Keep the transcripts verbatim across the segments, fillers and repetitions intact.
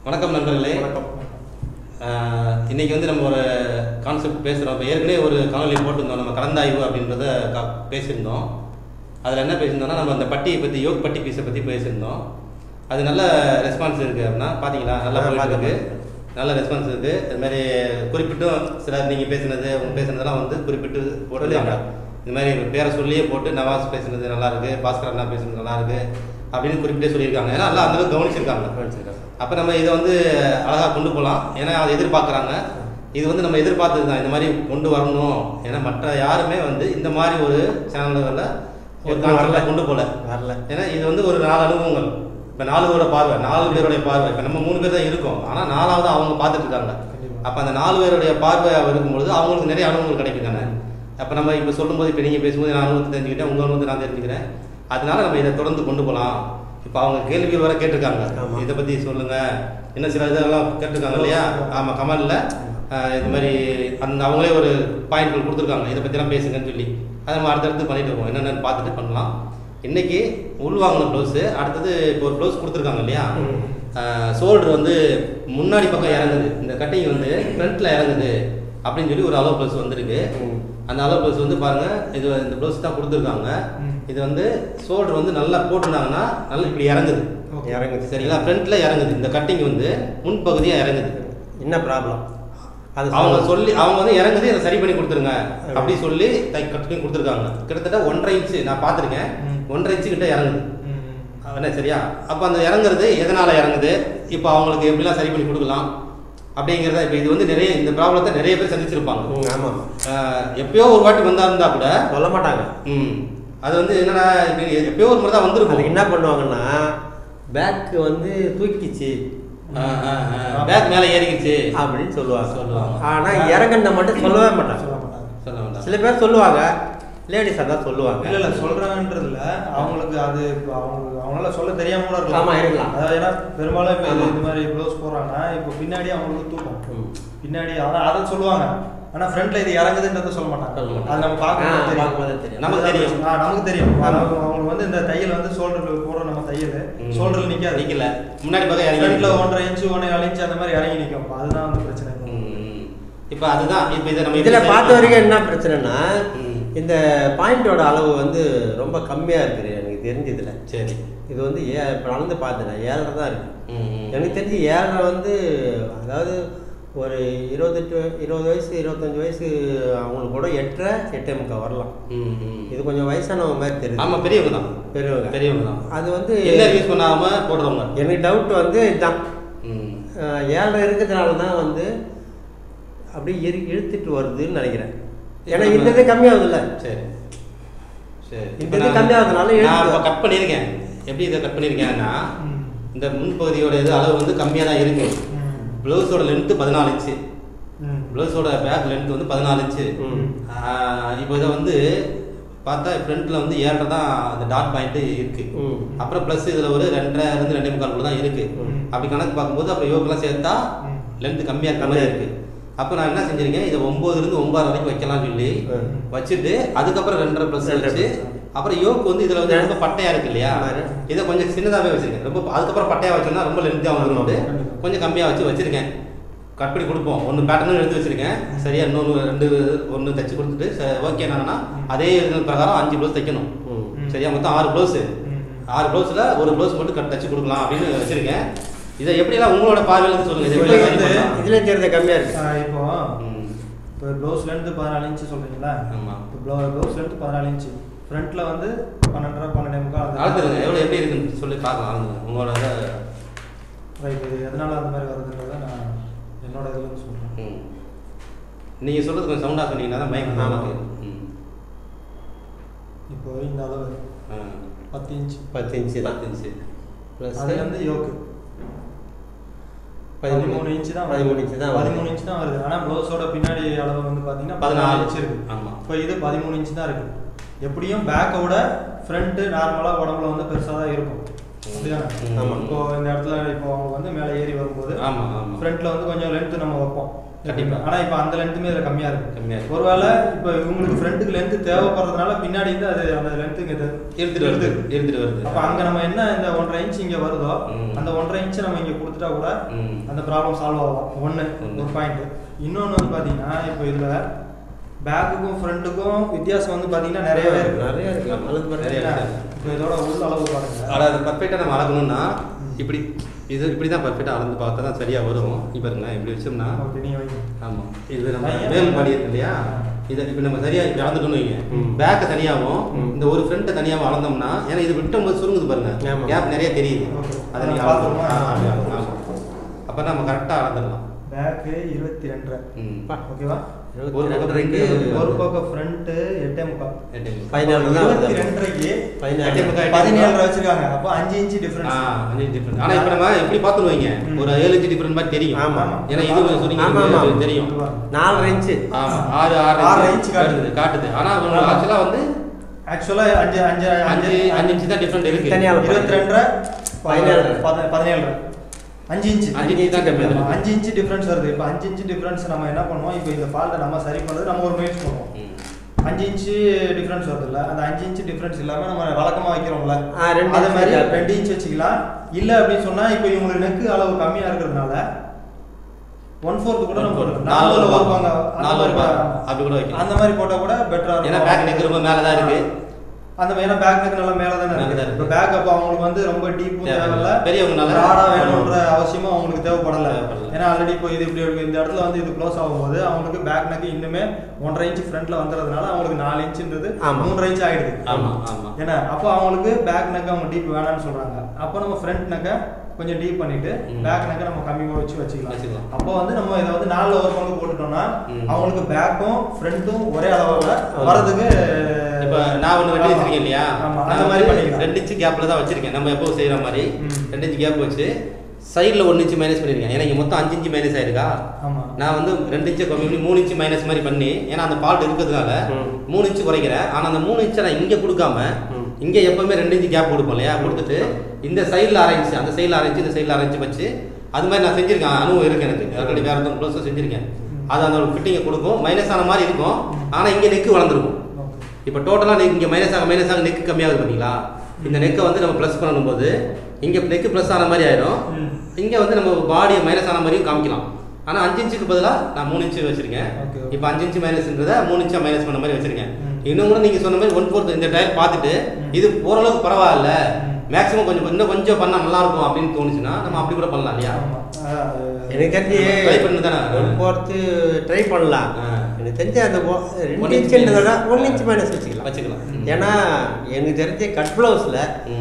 வணக்கம் நண்பர்களே. வணக்கம். இன்றைக்கி வந்து நம்ம ஒரு கான்செப்ட் பேசுகிறோம். இப்போ ஏற்கனவே ஒரு காணொலி போட்டிருந்தோம், நம்ம கலந்தாய்வு அப்படின்றத கா பேசியிருந்தோம். அதில் என்ன பேசியிருந்தோம்னா, நம்ம அந்த பட்டியை பற்றி யோக் பட்டி பீஸை பற்றி பேசியிருந்தோம். அது நல்ல ரெஸ்பான்ஸ் இருக்குது அப்படின்னா பார்த்தீங்களா, நல்லா போயிட்டு நல்ல ரெஸ்பான்ஸ் இருக்குது. இதுமாதிரி குறிப்பிட்டும் சிலர் நீங்கள் பேசுனது அவங்க பேசுனதெல்லாம் வந்து குறிப்பிட்டு போட்டுருக்காங்க. இது மாதிரி பேரை சொல்லியே போட்டு நவாஸ் பேசுனது நல்லாயிருக்கு, பாஸ்கர் அண்ணா பேசுனது நல்லாயிருக்கு அப்படின்னு குறிப்பிட்டே சொல்லியிருக்காங்க. ஏன்னா எல்லாம் அந்தளவுக்கு கவனிச்சிருக்காங்க கவனிச்சிருக்காங்க அப்போ நம்ம இதை வந்து அழகாக கொண்டு போகலாம். ஏன்னா அதை எதிர்பார்க்குறாங்க. இது வந்து நம்ம எதிர்பார்த்தது தான், இந்த மாதிரி கொண்டு வரணும். ஏன்னா மற்ற யாருமே வந்து இந்த மாதிரி ஒரு சேனல்களில் ஒரு கான்செப்டாக கொண்டு போகல வரல. ஏன்னா இது வந்து ஒரு நாலு அனுபவங்கள். இப்போ நாலு பேரோட பார்வை, நாலு பேருடைய பார்வை. இப்போ நம்ம மூணு பேர் தான் இருக்கோம், ஆனால் நாலாவது அவங்க பார்த்துட்டு இருக்காங்க. அப்போ அந்த நாலு பேருடைய பார்வை இருக்கும்பொழுது அவங்களுக்கு நிறைய அனுபவங்கள் கிடைக்கும் தானே. அப்போ நம்ம இப்போ சொல்லும்போது, இப்போ நீங்கள் பேசும்போது நான் அனுபவத்தை தெரிஞ்சுக்கிட்டேன், உங்கள் அனுபவத்தை நான் தெரிஞ்சுக்கிறேன். அதனால நம்ம இதை தொடர்ந்து கொண்டு போகலாம். இப்போ அவங்க கேள்விகள் வர கேட்டிருக்காங்க, இதை பற்றி சொல்லுங்கள், இன்னும் சில இதெல்லாம் கேட்டிருக்காங்க இல்லையா. ஆமாம், கமெண்டில் இது மாதிரி அந்த அவங்களே ஒரு பாயிண்ட்கள் கொடுத்துருக்காங்க, இதை பற்றிலாம் பேசுங்கன்னு சொல்லி. அதை நம்ம அடுத்தடுத்து பண்ணிட்டு இருக்கோம், என்னென்னு பார்த்துட்டு பண்ணலாம். இன்றைக்கி உள்வாங்கின ப்ளவுஸு, அடுத்தது இப்போ ஒரு ப்ளவுஸ் கொடுத்துருக்காங்க இல்லையா. ஷோல்டர் வந்து முன்னாடி பக்கம் இறங்குது, இந்த கட்டிங் வந்து ஃப்ரண்ட்டில் இறங்குது அப்படின்னு சொல்லி ஒரு அளவு ப்ளவுஸ் வந்துருக்கு. அந்த அளவு ப்ளவுஸ் வந்து பாருங்கள், இது இந்த ப்ளவுஸ் தான் கொடுத்துருக்காங்க. இது வந்து ஷோல்டர் வந்து நல்லா போட்டுருந்தாங்கன்னா நல்லா இப்படி இறங்குது இறங்குது சரிங்களா. ஃப்ரண்ட்டில் இறங்குது, இந்த கட்டிங் வந்து முன்பகுதியாக இறங்குது. என்ன ப்ராப்ளம் அது அவங்க சொல்லி அவங்க வந்து இறங்குது, இதை சரி பண்ணி கொடுத்துருங்க அப்படி சொல்லி தை கட் பண்ணி கொடுத்துருக்காங்க. கிட்டத்தட்ட ஒன்றரை இன்ச்சு நான் பார்த்துருக்கேன், ஒன்றரை இன்ச்சு கிட்ட இறங்குது என்ன சரியா. அப்போ அந்த இறங்குறது எதனால் இறங்குது, இப்போ அவங்களுக்கு எப்படிலாம் சரி பண்ணி கொடுக்கலாம் அப்படிங்கிறத. இப்போ இது வந்து நிறைய இந்த ப்ராப்ளத்தை நிறைய பேர் சந்திச்சிருப்பாங்க. ஆமாம், எப்பயோ ஒரு வாட்டி வந்தா இருந்தால் கூட சொல்ல மாட்டாங்க. ம் அது வந்து என்னன்னா, எப்பயோ ஒரு முறை தான் வந்துருக்கும். என்ன பண்ணுவாங்கன்னா, பேக்கு வந்து தூக்கிச்சு, பேக் மேலே ஏறிக்கிச்சு அப்படின்னு சொல்லுவாங்க சொல்லுவாங்க ஆனால் இறங்கண்ண மட்டும் சொல்லவே மாட்டாங்க. சொல்ல மாட்டாங்க சொல்ல மாட்டாங்க சில பேர் சொல்லுவாங்க, லேடிஸ் அதான் சொல்லுவாங்க. இல்லை இல்லை சொல்கிறாங்கன்றதுல அவங்களுக்கு அது அவங்க அவங்களால சொல்ல தெரியாம கூட இருக்கலாம். ஆமாம், இருக்கலாம். அதாவது ஏன்னா பெரும்பாலும் இப்போ இந்த மாதிரி ப்ளவுஸ் போடுறாங்கன்னா இப்போ பின்னாடி அவங்களுக்கு தூக்கம் பின்னாடி, ஆனால் அதை சொல்லுவாங்க. ஆனால் ஃப்ரண்ட்ல இது இறங்குதுன்றத சொல்ல மாட்டாங்க. அது நம்ம பார்க்கும்போது தெரியும், நமக்கு தெரியும் நமக்கு தெரியும் அவங்களுக்கு வந்து இந்த தையல் வந்து ஷோல்டரில் போடுற நம்ம தையல் ஷோல்டரில் நிற்காது, நிற்கல முன்னாடி பக்கம் ஃப்ரண்ட்ல ஒன்றரை இன்ச்சு ஒன்றரை நாலு இன்ச்சு அந்த மாதிரி இறங்கி நிற்கும். அதுதான் வந்து பிரச்சனை. இப்போ அதுதான் இப்போ இதை நம்ம இதில் பார்த்த வரைக்கும் என்ன பிரச்சனைனா, இந்த பாயிண்டோட அளவு வந்து ரொம்ப கம்மியாக இருக்குது எனக்கு தெரிஞ்சதில்ல. சரி, இது வந்து ஏ இப்போ நடந்து பார்த்தேன் ஏழரை தான் இருக்குது எனக்கு தெரிஞ்சு. ஏழரை வந்து அதாவது ஒரு இருபத்தெட்டு இருபது வயசு இருபத்தஞ்சி வயசு அவங்களுக்கு கூட எட்டரை எட்டே முக்கால் வரலாம். இது கொஞ்சம் வயசானவங்க மாதிரி தெரியுது. ஆமாம், பெரியவங்க தான் பெரியவங்க பெரியவங்க தான் அது வந்து என்ன யூஸ் பண்ணாமல் போடுறவங்க. எனக்கு டவுட் வந்து இதுதான், ஏழரை இருக்கிறதுனால தான் வந்து அப்படியே இரு இழுத்துட்டு வருதுன்னு நினைக்கிறேன். ஏன்னா இந்த இது கம்மியாகுதுல்ல. சரி சரி, இந்த இது கம்மியாகுதுனால நான் இப்போ கட் பண்ணியிருக்கேன். எப்படி இதை கட் பண்ணியிருக்கேன்னா, இந்த முன்பகுதியோட இது அளவு வந்து கம்மியாக தான் இருக்கு. ப்ளவுஸோட லென்த்து பதினாலு இன்ச்சு, ப்ளவுஸோட பேக் லென்த் வந்து பதினாலு இன்ச்சு. இப்போ இதை வந்து பார்த்தா ஃப்ரண்ட்டில் வந்து ஏழரை தான் அந்த டாட் பாயிண்ட்டு இருக்குது. அப்புறம் ப்ளஸ் இதில் ஒரு ரெண்டரை இருந்து ரெண்டே முக்கால் கூட தான் இருக்குது. அப்படி கணக்கு பார்க்கும்போது அப்புறம் யோகெல்லாம் சேர்த்தா லென்த்து கம்மியாக இருக்க மாதிரி இருக்குது. அப்போ நான் என்ன செஞ்சுருக்கேன், இதை ஒம்போதுலேருந்து ஒம்பது வரைக்கும் வைக்கலாம்னு சொல்லி வச்சுட்டு அதுக்கப்புறம் ரெண்டரை ப்ளஸ் வச்சு அப்புறம் யோக்கு வந்து இதில் வந்து ரொம்ப பட்டையாக இருக்கு இல்லையா, இதை கொஞ்சம் சின்னதாகவே வச்சுருக்கேன். ரொம்ப அதுக்கப்புறம் பட்டையாக வச்சோன்னா ரொம்ப லென்த்தாக வந்துடும், கொஞ்சம் கம்மியாக வச்சு வச்சுருக்கேன். கட் பண்ணி கொடுப்போம். ஒன்று பேட்டர்னும் எடுத்து வச்சுருக்கேன். சரியாக இன்னொன்று ரெண்டு ஒன்று தைச்சி கொடுத்துட்டு ஓகே என்னன்னா அதே இது பிரகாரம் அஞ்சு ப்ளவுஸ் தைக்கணும். சரியா, மொத்தம் ஆறு ப்ளவுஸு ஆறு ப்ளவுஸில் ஒரு ப்ளவுஸ் மட்டும் கட் தைச்சி கொடுக்கலாம் அப்படின்னு வச்சுருக்கேன். இதை எப்படிலாம் உங்களோட பார்வையிலேருந்து சொல்லுங்கள். இதில் தெரிஞ்ச கம்மியாக இருக்குது. இப்போ இப்போ ப்ளவுஸ்லேருந்து பதினாலு இன்ச்சு சொல்கிறீங்களா. ஆமாம், இப்போ ப்ளவு ப்ளவுஸ்லேருந்து பதினாலு இன்ச்சு ஃப்ரண்ட்டில் வந்து பன்னெண்டரை பன்னெண்டே முக்கால் அளந்துருங்க. எவ்வளோ எப்படி இருக்குன்னு சொல்லி பார்க்கலாம். அளந்துங்க உங்களோட ரைட். இது எதனால் அந்த மாதிரி வருதுன்றத நான் என்னோட இதில் சொல்கிறேன். ம் நீங்கள் சொல்கிறது கொஞ்சம் சவுண்டாக சொன்னீங்கன்னா தான் மைக் நமக்கு. ம் இப்போ இந்த அளவு பத்து இன்ச்சு பத்து இன்ச்சு தான் பத்து இன்ச்சு ப்ளஸ் அது வந்து யோக்கு பதிமூணு இன்ச்சு தான் பதிமூணு இன்ச்சு தான் பதிமூணு இன்ச்சு தான் வருது. ஆனால் ப்ளவுஸோட பின்னாடி அளவு வந்து பார்த்தீங்கன்னா பதினாலு இன்ச்சு இருக்குது. ஆமாம், இப்போ இது பதிமூணு இன்ச்சு தான் இருக்குது. எப்படியும் பேக்கோட ஃப்ரண்ட்டு நார்மலாக உடம்புல வந்து பெருசாக தான் இருக்கும். அப்படிதானே. ஆமாம். இப்போ இந்த இடத்துல இப்போ அவங்க வந்து மேலே ஏறி வரும்போது ஆமாம் ஆமாம் ஃப்ரண்ட்டில் வந்து கொஞ்சம் லென்த்து நம்ம வைப்போம். கண்டிப்பா. ஆனா இப்போ அந்த லென்த்துமே இதுல கம்மியா இருக்கு. கம்மியா இருக்கு. ஒருவேளை இப்போ உங்களுக்கு ஃப்ரண்ட்டுக்கு லென்த் தேவைப்படுறதுனால பின்னாடி இருந்து அது அந்த லென்த் இங்க எடுத்துட்டு வருது எடுத்துட்டு வருது. அப்ப அங்க நம்ம என்ன இந்த ஒன்றரை இன்ச் இங்க வருதோ அந்த ஒன்றரை இன்ச் நம்ம இங்க கொடுத்துட்டா கூட அந்த ப்ராப்ளம் சால்வ் ஆகும். ஒன்னு ஒரு பாயிண்ட். இன்னொன்னு வந்து பாத்தீங்கன்னா இப்போ இதுல பேக்குக்கும் ஃப்ரண்ட்டுக்கும் வித்தியாசம் வந்து பாத்தீங்கன்னா நிறையவே இருக்கு. நிறைய இருக்கு. அளவு நிறைய இருக்கு. இப்போ இதோட உள்ள அளவு பாருங்க. ஆனா அது பர்ஃபெக்ட்டா நம்ம அளக்கணும்னா இப்படி இது இப்படி தான் பர்ஃபெக்ட்டா அளந்து பார்த்தா தான் சரியா வரும். இப்போ பாருங்க இப்படி வச்சோம்னா ஓகே நீங்க வைங்க. ஆமா இது நம்ம மேல் பாடி இருக்கு இல்லையா, இதை இப்போ நம்ம சரியா இப்படி அளந்துட்டோம்னு வைங்க, பேக்கை தனியாகவும் இந்த ஒரு ஃப்ரண்ட்டை தனியாகவும் அளந்தோம்னா, ஏன்னா இது விட்டும் போது சுருங்குது பாருங்க, கேப் நிறைய தெரியுது. அதை நீங்கள் பார்த்தோமா? அப்போ நம்ம கரெக்டாக அளந்துடலாம். பேக்கு இருபத்தி ரெண்டரை ஓகேவா? ஒரு பக்கத்துக்கு ஒரு பக்கம் ஃப்ரண்ட் எட்டே முக்கால் பதினேழு தான் இருபத்தி ரெண்டரைக்கு பதினேழு பதினேழு வச்சிருக்காங்க. அப்போ அஞ்சு இன்ச்சு டிஃபரன்ஸ். ஆ அஞ்சு இன்ச்சு டிஃபரன்ஸ். ஆனா இப்போ நம்ம எப்படி பார்த்து வைங்க, ஒரு ஏழு இன்ச்சு டிஃபரன்ஸ் மாதிரி தெரியும். ஆமா. ஏன்னா இது சொன்னீங்க தெரியும். நாலு இன்ச்சு ஆமா ஆறு ஆறு ஆறு இன்ச்சு காட்டுது காட்டுது. ஆனா ஆக்சுவலா வந்து ஆக்சுவலா அஞ்சு அஞ்சு அஞ்சு அஞ்சு இன்ச்சு தான் டிஃபரண்ட் இருக்கு. இருபத்தி ரெண்டரை பதினேழு பதினேழு அஞ்சு இன்ச்சு அஞ்சு இன்ச்சு தான் கம்மி. அஞ்சு இன்ச்சு டிஃபரன்ஸ் வருது. இப்போ அஞ்சு இன்ச்சு டிஃபரன்ஸ் நம்ம என்ன பண்ணுவோம், இப்போ இந்த ஃபால்ட்டை நம்ம சரி பண்ணுறது நம்ம ஒரு முயற்சி பண்ணுவோம். அஞ்சு இன்ச்சு டிஃபரன்ஸ் வருது இல்லை, அந்த அஞ்சு இன்ச்சு டிஃபரன்ஸ் இல்லாமல் நம்ம வழக்கமாக வைக்கிறோம்ல, அதே மாதிரி ரெண்டு இன்ச் வச்சுக்கலாம். இல்லை அப்படின்னு சொன்னால் இப்போ இவங்களுக்கு நெக்கு அளவு கம்மியாக இருக்கிறதுனால ஒன் ஃபோர்த்து கூட நம்ம நாலு வருவாங்க அப்படி கூட வைக்கலாம். அந்த மாதிரி போட்டால் கூட பெட்டராக இருக்கும். ஏன்னா பேக் நெக் ரொம்ப மேலே தான் இருக்கு. அந்த மாதிரி பேக் நெக் நல்லா மேலே தானே இருக்குது. இப்போ பேக் அப்போ அவங்களுக்கு வந்து ரொம்ப டீப்பும் தேவையில்ல, பெரியவங்க ராடாக வேணுன்ற அவசியமும் அவங்களுக்கு தேவைப்படலை. ஏன்னா ஆல்ரெடி இப்போ இது இப்படி இந்த இடத்துல வந்து இது க்ளோஸ் ஆகும்போது அவங்களுக்கு பேக் நெக் இன்னுமே ஒன்றரை இன்ச் ஃப்ரண்ட்ல வந்துறதுனால அவங்களுக்கு நாலு இன்ச்சுன்றது மூன்றரை இன்ச் ஆயிடுது. ஏன்னா அப்போ அவங்களுக்கு பேக் நெக் அவங்க டீப் வேணாம்னு சொல்றாங்க. அப்போ நம்ம ஃப்ரண்ட் நெக்கை கொஞ்சம் டீப் பண்ணிட்டு பேக் நெக்கை நம்ம கம்மி வச்சு வச்சுக்கலாம். அப்போ வந்து நம்ம இதை வந்து நாலுல ஒரு பங்கு போட்டுட்டோம்னா அவங்களுக்கு பேக்கும் ஃப்ரண்ட்டும் ஒரே அளவோட வரதுக்கு. இப்போ நான் ஒன்று வெட்டி வச்சிருக்கேன் இல்லையா, அந்த மாதிரி பண்ணிக்கலாம். ரெண்டு இன்ச்சு கேப்ல தான் வச்சிருக்கேன். நம்ம எப்போ செய்யற மாதிரி ரெண்டு இன்ச்சு கேப் வச்சு சைடில் ஒன்று இன்ச்சு மைனஸ் பண்ணியிருக்கேன். ஏன்னா இங்கே மொத்தம் அஞ்சு இன்ச்சு மைனஸ் ஆயிருக்கா. நான் வந்து ரெண்டு இன்ச்சு கம்மி பண்ணி மூணு இன்ச்சு மைனஸ் மாதிரி பண்ணி, ஏன்னா அந்த ஃபால்ட் இருக்கிறதுனால மூணு இன்ச்சு குறைக்கிறேன். ஆனால் அந்த மூணு இன்ச்சை நான் இங்கே கொடுக்காம இங்கே எப்பவுமே ரெண்டு இன்ச்சு கேப் கொடுப்போம் இல்லையா, கொடுத்துட்டு இந்த சைடில் அரைஞ்சு அந்த சைடில் அரைஞ்சு இந்த சைடில் அரைஞ்சு வச்சு அது மாதிரி நான் செஞ்சிருக்கேன். அனுபவம் இருக்கு எனக்கு. ஆல்ரெடி வேறு ஒருத்தவங்க க்ளோஸும் செஞ்சிருக்கேன். அது அந்த ஃபிட்டிங்கை கொடுக்கும். மைனஸ் ஆன மாதிரி இருக்கும், ஆனால் இங்கே நெக்கு வளர்ந்துருக்கும். இப்போ டோட்டலாக நெக் இங்கே மைனஸ் ஆக மைனஸ் ஆக நெக்கு கம்மியாகுது பார்த்தீங்களா. இந்த நெக்கை வந்து நம்ம ப்ளஸ் பண்ணும்போது இங்கே நெக்கு ப்ளஸ் ஆன மாதிரி ஆயிடும், இங்கே வந்து நம்ம பாடியை மைனஸ் ஆன மாதிரியும் காமிக்கலாம். ஆனால் அஞ்சு இன்ச்சுக்கு பதிலாக நான் மூணு இன்ச்சு வச்சிருக்கேன். இப்போ அஞ்சு இன்ச்சு மைனஸ்ன்றதை மூணு இன்ச்சா மைனஸ் பண்ண மாதிரி வச்சிருக்கேன். இன்னும் கூட நீங்கள் சொன்ன மாதிரி ஒன் ஃபோர்த் இந்த டைல் பார்த்துட்டு இது ஓரளவுக்கு பரவாயில்ல, மேக்ஸிமம் கொஞ்சம் இன்னும் கொஞ்சம் பண்ணால் நல்லா இருக்கும் அப்படின்னு தோணுச்சுன்னா நம்ம அப்படி கூட பண்ணலாம் இல்லையா. எனக்கு தெரிஞ்சு ட்ரை பண்ணி தானே ஒன் ஃபோர்த்து ட்ரை பண்ணலாம். எனக்கு தெரிஞ்ச அந்த ரெண்டு இன்ச்சுன்றதோட ஒன் இன்ச் மைனஸ் வச்சுக்கலாம் வச்சுக்கலாம் ஏன்னா எனக்கு தெரிஞ்ச கட் ப்ளவுஸில்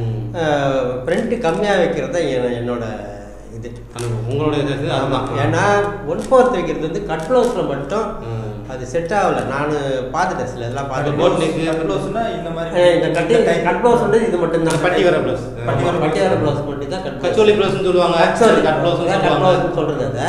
ஃப்ரண்ட்டு கம்மியாக வைக்கிறது தான் என்னோட இது உங்களோட இது. அதுதான் ஏன்னா ஒன் ஃபோர்த் வைக்கிறது வந்து கட் ப்ளவுஸில் மட்டும் அது செட் ஆகல. நான் பார்த்துட்டேன் சில இதெல்லாம் பார்த்துட்டு. இந்த மாதிரி இந்த கட்டி கட் ப்ளவுஸ் வந்து இது மட்டும் தான் பட்டி வர ப்ளவுஸ் பட்டி வர பட்டி வர ப்ளவுஸ் மட்டும் தான் கட் கச்சோலி ப்ளவுஸ்னு சொல்லுவாங்க. கட் ப்ளவுஸ் கட் ப்ளவுஸ்னு சொல்கிறது. அதை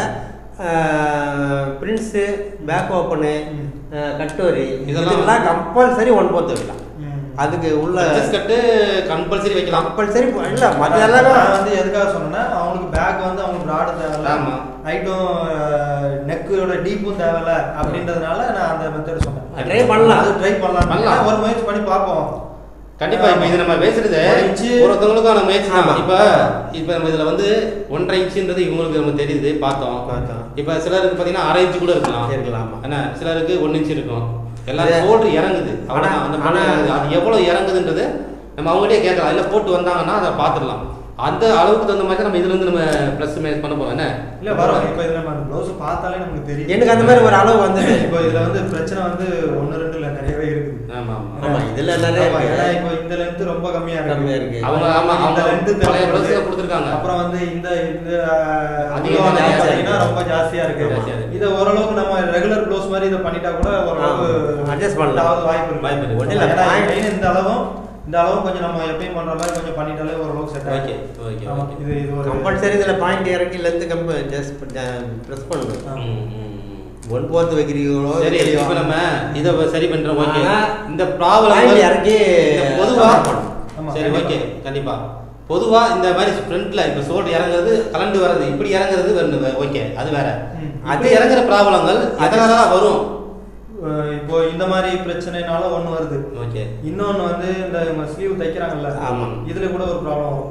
பிரின்ஸு பேக் ஓப்பனு கட்டோரி இதெல்லாம் கம்பல்சரி ஒன் ஃபோர்த் வைக்கலாம். அதுக்கு உள்ள கட்டு கம்பல்சரி வைக்கலாம். கம்பல்சரி இல்லை மற்ற எல்லாமே வந்து எதுக்காக சொன்னேன்னா அவங்களுக்கு பேக் வந்து அவங்களுக்கு ப்ராடு தேவையில்ல, ஹைட்டும் நெக்கோட டீப்பும் தேவையில்ல அப்படின்றதுனால நான் அந்த மெத்தட் சொன்னேன். ட்ரை பண்ணலாம், அது ட்ரை பண்ணலாம் பண்ணலாம் ஒரு முயற்சி பண்ணி பார்ப்போம். கண்டிப்பா. இப்போ இது நம்ம பேசுறது ஒருத்தவங்களுக்கான முயற்சி தான். இப்போ இப்போ நம்ம இதில் வந்து ஒன்றரை இன்ச்சுன்றது இவங்களுக்கு நம்ம தெரியுது பார்த்தோம். இப்போ சிலருக்கு பார்த்தீங்கன்னா அரை இன்ச்சு கூட இருக்கலாம் இருக்கலாம் என்ன, சிலருக்கு ஒன்று இன்ச்சு இருக்கும். எல்லாரும் போட்டு இறங்குது. ஆனால் அந்த ஆனால் அது எவ்வளோ இறங்குதுன்றது நம்ம அவங்ககிட்டே கேட்கலாம். இல்லை போட்டு வந்தாங்கன்னா அதை பார்த்துடலாம். அந்த அளவுக்கு தகுந்த மாதிரி நம்ம இதுல இருந்து நம்ம ப்ளஸ் மைனஸ் பண்ண போறோம். என்ன இல்ல வரோம். இப்போ இதுல நம்ம ப்ளவுஸ் பார்த்தாலே நமக்கு தெரியும். எனக்கு அந்த மாதிரி ஒரு அளவு வந்து இப்போ இதுல வந்து பிரச்சனை வந்து ஒன்று ரெண்டு இல்ல நிறையவே இருக்குது. ஆமா ஆமா இதுல நிறைய ஏன்னா இப்போ இந்த லென்த் ரொம்ப கம்மியா இருக்கு. கம்மியா இருக்கு. அவங்க ஆமா இந்த லென்த் பழைய ப்ளவுஸ்ல கொடுத்திருக்காங்க. அப்புறம் வந்து இந்த இந்த அதிகமா பார்த்தீங்கன்னா ரொம்ப ஜாஸ்தியா இருக்கு. இத ஓரளவுக்கு நம்ம ரெகுலர் ப்ளவுஸ் மாதிரி இத பண்ணிட்டா கூட ஓரளவுக்கு அட்ஜஸ்ட் பண்ணலாம். வாய்ப்பு இருக்கு. வாய்ப்பு இருக்கு. ஏன்னா இந்த அளவும் இந்த அளவு கொஞ்சம் நம்ம எப்பயும் பண்ற மாதிரி கொஞ்சம் பண்ணிட்டாலே ஓரளவுக்கு செட் ஆகி. ஓகே ஆமா இது இது ஒரு கம்பல்சரி இதுல பாயிண்ட் இறக்கி லென்த் கம்ப ஜஸ்ட் பிரஸ் பண்ணணும். ஒன் ஃபோர்த் வைக்கிறீங்களோ சரி. இப்போ நம்ம இத சரி பண்றோம். ஓகே இந்த ப்ராப்ளம் இறக்கி பொதுவா சரி ஓகே கண்டிப்பா பொதுவாக இந்த மாதிரி ஃப்ரண்ட்ல இப்போ சோல்டர் இறங்குறது கலண்டு வர்றது இப்படி இறங்குறது வேறு ஓகே, அது வேற. அது இறங்குற ப்ராப்ளங்கள் அதனால வரும். இப்போ இந்த மாதிரி பிரச்சனைனால ஒன்று வருது. ஓகே. இன்னொன்று வந்து இந்த ஸ்லீவ் தைக்கிறாங்கல்ல, ஆமாம், இதில் கூட ஒரு ப்ராப்ளம் வரும்.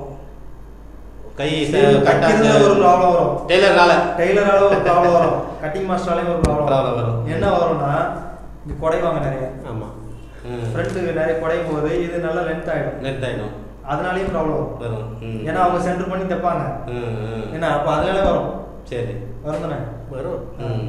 கை கட்டிங்ல ஒரு ப்ராப்ளம் வரும், டெய்லரால டெய்லரால ஒரு ப்ராப்ளம் வரும், கட்டிங் மாஸ்டராலையும் ஒரு ப்ராப்ளம் வரும். என்ன வரும்னா இங்கே குடைவாங்க நிறைய. ஆமாம், ஃப்ரண்ட்டுக்கு நிறைய குடையும் போது இது நல்லா லென்த் ஆகிடும் லென்த் ஆகிடும் அதனாலேயும் ப்ராப்ளம் வரும். ஏன்னா அவங்க சென்டர் பண்ணி தைப்பாங்க. ஏன்னா அப்போ அதனால வரும். சரி, வரும் தானே? வரும்.